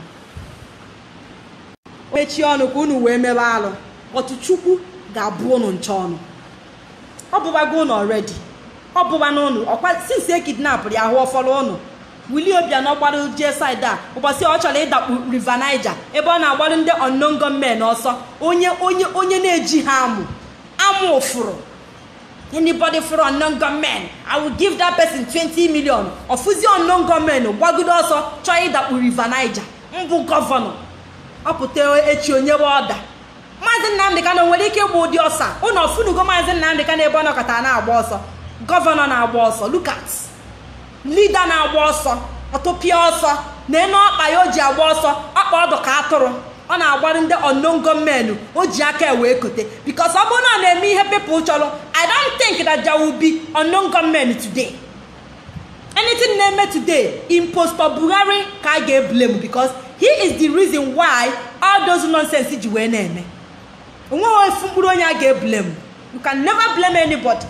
[SPEAKER 3] O mechie ọnụ ka unu wee mebe alụ. Otu Chukwu ga-abụ unu nche ọnụ. Ọ bụbago unu already. Ọ bụba n'unu ọkwa since e kidnapụrụ ya hụ ọfọrọ unu. Willie Obianọ gbara jee side a ụbọchị ọ chọrọ ịdakpu River Niger ebe ọ na-agbalụ ndị unknown gunmen ọsọ onye onye onye na-eji ha amụ amụ ụfụrụ. Anybody for unknown gunmen, I will give that person twenty million. Ofuzi unknown gunmen gbagodo ọsọ chọọ ịdakpu River Niger. Mbụ gọvanọ ọpụta echi onye ọda. Maazị Nnamdi Kanu nwere ike ịgba ụdị ọsa ụnụ ọfụnugo Maazị Nnamdi Kanu ebe ọ nọkọta na-agba ọsọ. Gọvanọ na-agba ọsọ. Look at leader na-agba ọsọ ọtụpịa ọsọ na-ene ọkpa ya o ji agba ọsọ ọkpa ọdụ ka atụrụ. Ọ na-agwara ndị unknown gunmen o ji aka wee kote because ọ bụrụ na ọ na-eme ihe people chọrọ. I don't think that there will be unknown gunmen today. Anything na-eme today impostor Buhari ka a ga-eblame because he is the reason why all those nonsense ji wee na-eme. Onweghị ofu mkpụrụ onye a ga-eblame. You can never blame anybody.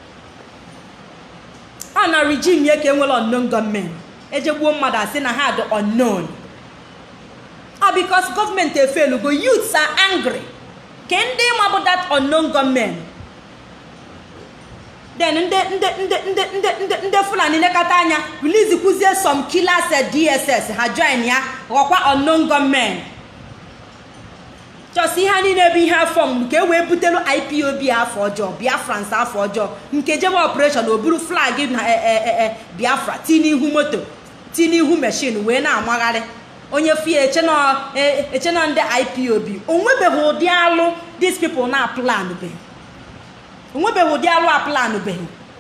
[SPEAKER 3] Ọ na regime ya ka enwere unknown gunmen ejegbuo mmadụ asị na ha dị unknown. Ah, because government fail go youths are angry. Can they about that unknown gunmen? Then in the in the in the in the in the in the in the Fulani Nekatanya release kuzie some killers at D S S ha join ya wakwa unknown gunmen. Just see hani nebi ha form nke we butelu I P O B afọ ọjọọ Biafrans afọ ọjọọ nke jebe operation oburu flag na Biafra tini ihu moto tini ihu machine we na amagharị. Onye fie eche na eche na ndị I P O B onwebeghị ụdị alụ these people na plan be onwebeghị ụdị alụ a plan be.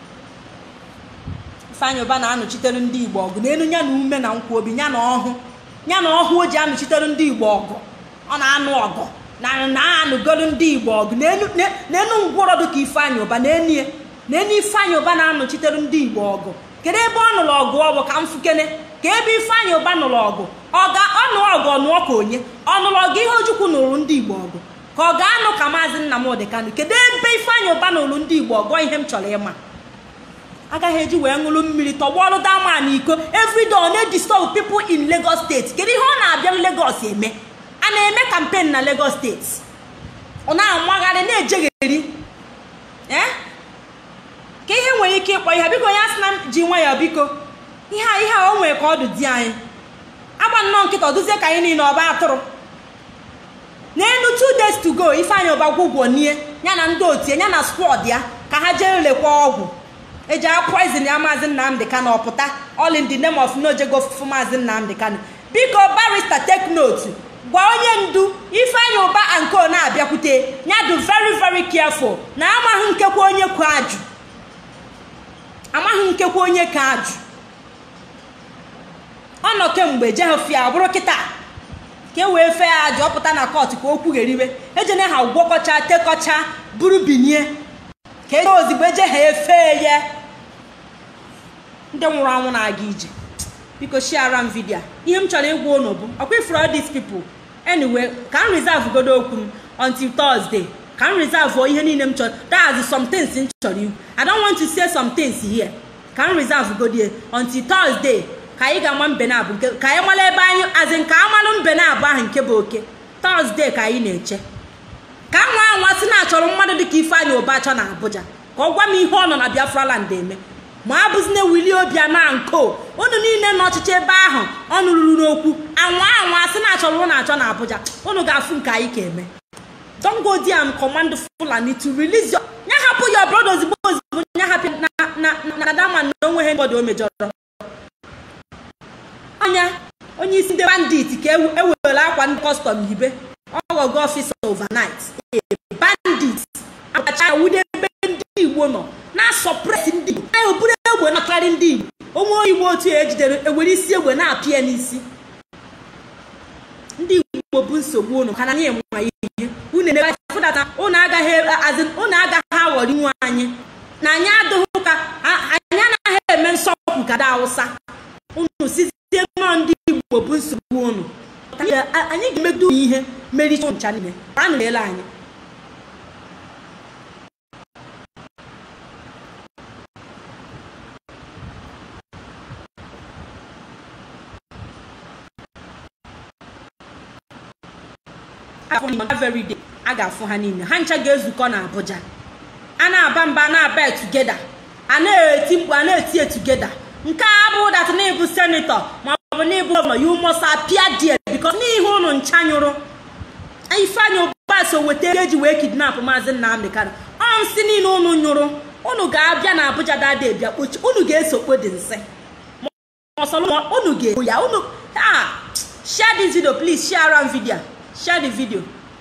[SPEAKER 3] Ifeanyi Ụba na-anọchitere ndị Igbo ọgụ n'elu nya na ume na nkwa obi nya na ọhụ nya na ọhụ o ji anọchitere ndị Igbo ọgụ. Ọ na-anụ ọgụ na na-anụgolu ndị Igbo ọgụ n'elu n'elu ngwọrọ dị ka Ifeanyi Ụba n'enie n'enu Ifeanyi Ụba na-anọchitere ndị Igbo ọgụ. Kedu ebe ọ nụrụ ọgụ ọgụ ka mfukene ka ebe Ifeanyi Ụba nụrụ ọgụ ọ ga ọnụ ọgụ ọnụọ ka onye ọnụrụ ọgụ ihe Ojukwu nụrụ ndị Igbo ọgụ ka ọ ga-anụ ka Maazị Nnamdi Kanu. Kedu ebe Ifeanyi Ụba nụrụ ndị Igbo ọgụ ihe m chọrọ ịma. Agaghị eji wee ṅụrụ mmiri tọgbọọlụ dama na iko everyday ọ na-disturb people in Lagos State. Kedu ihe ọ na-abịa Lagos eme? A na-eme campaign na Lagos State. Ọ na-amagharị na-ejegheri eh ka ihe nwere ike ịkpọ ihe biko ya sị na ji nwa ya biko ihe a ihe a o nwere ka ọ dị di anyị agba nnọọ nkịta ọdụzie ka anyị niile ọba atụrụ n'elu two days to go Ifeanyi Ụba gwụgwọ nie ya na ndị otie ya na squad ya ka ha jee lekwa ọgwụ eji a poison ya Maazị Nnamdi Kanu ọpụta all in the name of n'ojego fufu Maazị Nnamdi Kanu. Biko barrister take note gwa onye ndu Ifeanyi Ụba anko na-abịakwute ya do very very careful na amaghị nkekwa onye kwa ajụ amaghị nkekwa onye ka ajụ ọ nọ kemgbe jehofia bụrụ kịta ka e wee fee ajụ ọpụta na kọt ka o kwugheriwe ejene ha gwọkọcha tekọcha buru binie ka eje ozigbo eje ha efe ya ndị nwụrụ anwụ na-aga ije biko share m vidio ihe m chọrọ ịgwa unu bụ ọkwa ifuru all these people anyway ka m reserve godo okwu m until Thursday ka m reserve ihe niile m chọrọ that's some things m chọrọ ikwu I don't want to say some things here ka m reserve godo until Thursday ka anyị ga-ama mbe na-abụ nke ka anyị mara ebe anyị azị nke amalụ mbe na-abụ ahụ nke bụ oke Thursday ka anyị na-eche ka nwa anwa sị na-achọrọ mmadụ dịka Ifeanyi Obacha na Abuja ka ọ gwa m ihe ọ nọ na Biafra land eme ma abụzi na Willie Obianọ nko unu niile n'ọchịchị ebe ahụ ọnụ ruru n'okwu anwa anwa sị na-achọrọ ụnụ achọ na Abuja unu ga-afụ nke anyị ka eme don't go there and command Fulani to release your nya hapụ your brothers ozigbo ozigbo nya hapụ na na na dama na onwe ha mmadụ o mejọrọ anya onye isi ndị bandit ka ewere akwa ndị custom hibe ọgọgọ officer overnight bandit abacha wude ebe ndị Igbo nọ na suppress ndị Igbo anyị oburu egbe na karị ndị Igbo onwe oyibo otu ejidere ewere isi egbe na-apịa n'isi ndị Igbo bụ nsogbu unu ha na anyị enwe ihe unu na-ebe fụdata unu agaghị azin unu agaghị aghọrị nwe anyị na anyị adịghị ka anyị anaghị eme nsọpụ ka ndị Hausa unu si nọ ndị Igbo bụ nsogbu unu anyị ga-emedu ihe mericha ncha niile anụ ele anyị very day a ga-afụ ha niile ha ncha ga-ezukọ na Abuja a na-aba mba na-aba together a na-eti mkpu a na-eti together nke a bụ dat na ịbụ senator ma ọ bụ na ịbụ gọvanọ you must appear there because n'ihe unu ncha nyụrụ Ifeanyi Obacha weta eji wee kidnap Maazị Nnamdi Kanu ọ nsị niile unu nyụrụ unu ga-abịa na Abuja dada bịa kpochi unu ga-esokpo dị nsị unu ga-egbu ya unu ah share this video please share am video share the video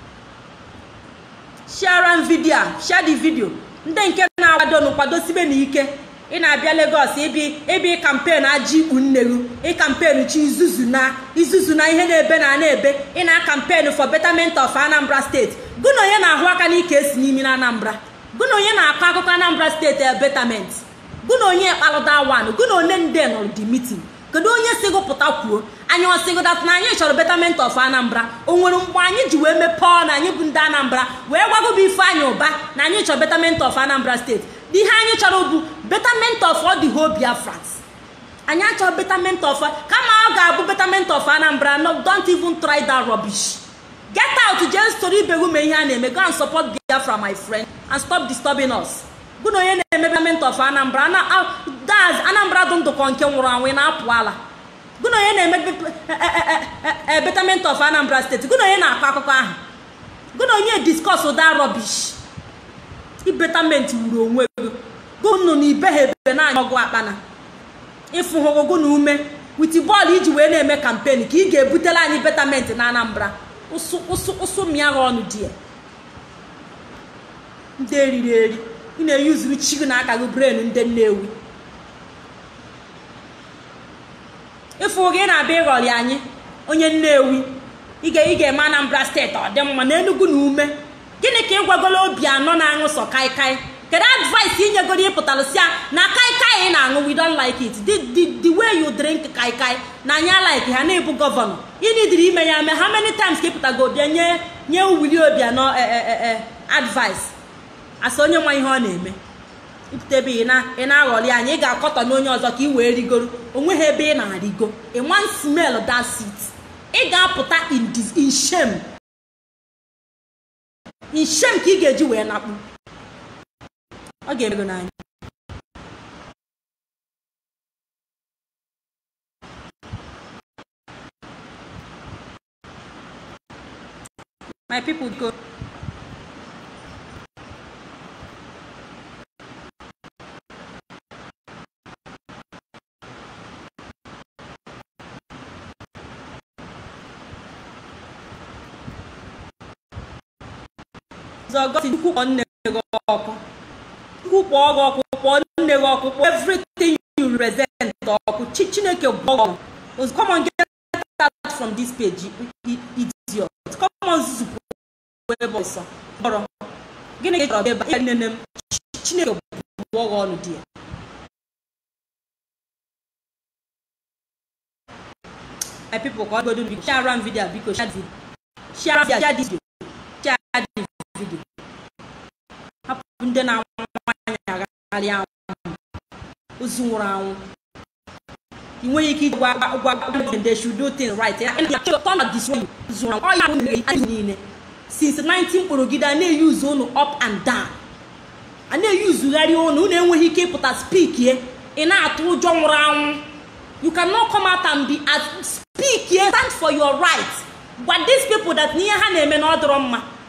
[SPEAKER 3] share am video share the video ndị nke na-akwado n'kwado sibe n'ike ị na-abịa Lagos ibi ibi campaign aji unneru ị campaign chi izuzu na izuzu na ihe na-ebe na na-ebe ị na campaign for betterment of Anambra State gụna onye na-ahụ aka n'ike esi n'imi na Anambra gụna onye na-akọ akụkọ Anambra State betterment gụna onye kpalụda one gụna onye nde nọ the meeting kedu onye sigụpụta kwuo anyị ọsịgụdat na anyị chọrọ betterment of Anambra o nwere mgbe anyị ji wee mepee na anyị bụ ndị Anambra wee gwago bụ Ifeanyi Ụba na anyị chọrọ betterment of Anambra State ihe anyị chọrọ bụ betterment of all the whole Biafrans anyị achọrọ betterment of kama ọ ga-abụ betterment of Anambra no don't even try that rubbish get out just story ibegu me ihe a na-eme go and support Biafra my friend and stop disturbing us gụna onye na-eme betterment of Anambra na daz Anambra dụ ndụkọ nke nwụrụ anwụ na-apụ ala gụna onye na-eme betterment of Anambra State gụna onye na-akọ akụkọ ahụ gụna onye discuss that rubbish i betterment wuru onwe gụnụ na ibe ha ebe na ọgụ akpana ịfụ hụgụ na ume witi bọọlụ iji wee na-eme campaign ka ị ga-ebutela anyị betterment na Anambra ụsụ ụsụ ụsụ mịara ọnụ die ndị eriri eri ị na-eyuzuru chi na aka gị brain ndị Nnewi ịfụ gị na-abịa ịghọrị anyị onye Nnewi ị ga-eme Anambra Steeti ọ dị mma na Enugu na ume gịnị ka ị gwagolo Obianọ na-aṅụ sọ kaikai kedu advice inyegoro ịpụtara si na kaikai ị na-aṅụ we don't like it the, the, the way you drink kaikai na anya like ha na-ebu gọvanọ ịnidiri ime ya mee how many times ka ịpụtago bịa nye nye Willie Obianọ advice asa onye nwa ihe ọ na-eme ịpụta ebe ị na-aghọrị anyị ị ga-akọtọ n'onye ọzọ ka ị wee rigoro onwe ha ebe ị na-arigo ị wan smell that seat ị ga-apụta in shame in shame ka ị ga-eji wee nakpu ọ ga-emego n'anya my people go ọgọsi ukwu nne gị ọkụ Chukwu kpọọ gị ọkụ, kpọọ nne gị ọkụ, kpọọ everything you represent ọkụ. Chineke gbọọ. Come on, get out from this page, idiot. Come on, zupu ebe ọsọ. Bọrọ. Gịnị ka ị chọrọ ebe nne m Chineke gbọọ gị ọnụ di ya. My people, go do video, share around video, because share video, share video, share this video, share this video. Happen then I want to Uzurao. When you keep what they should do things right, and you turn out this way. Since nineteen Porogida, they use zone up and down, and they use very own. When he keep put a speak here, and I told John Round. You cannot come out and be as speak here, stand for your rights. But these people that near Hanem and Odroma,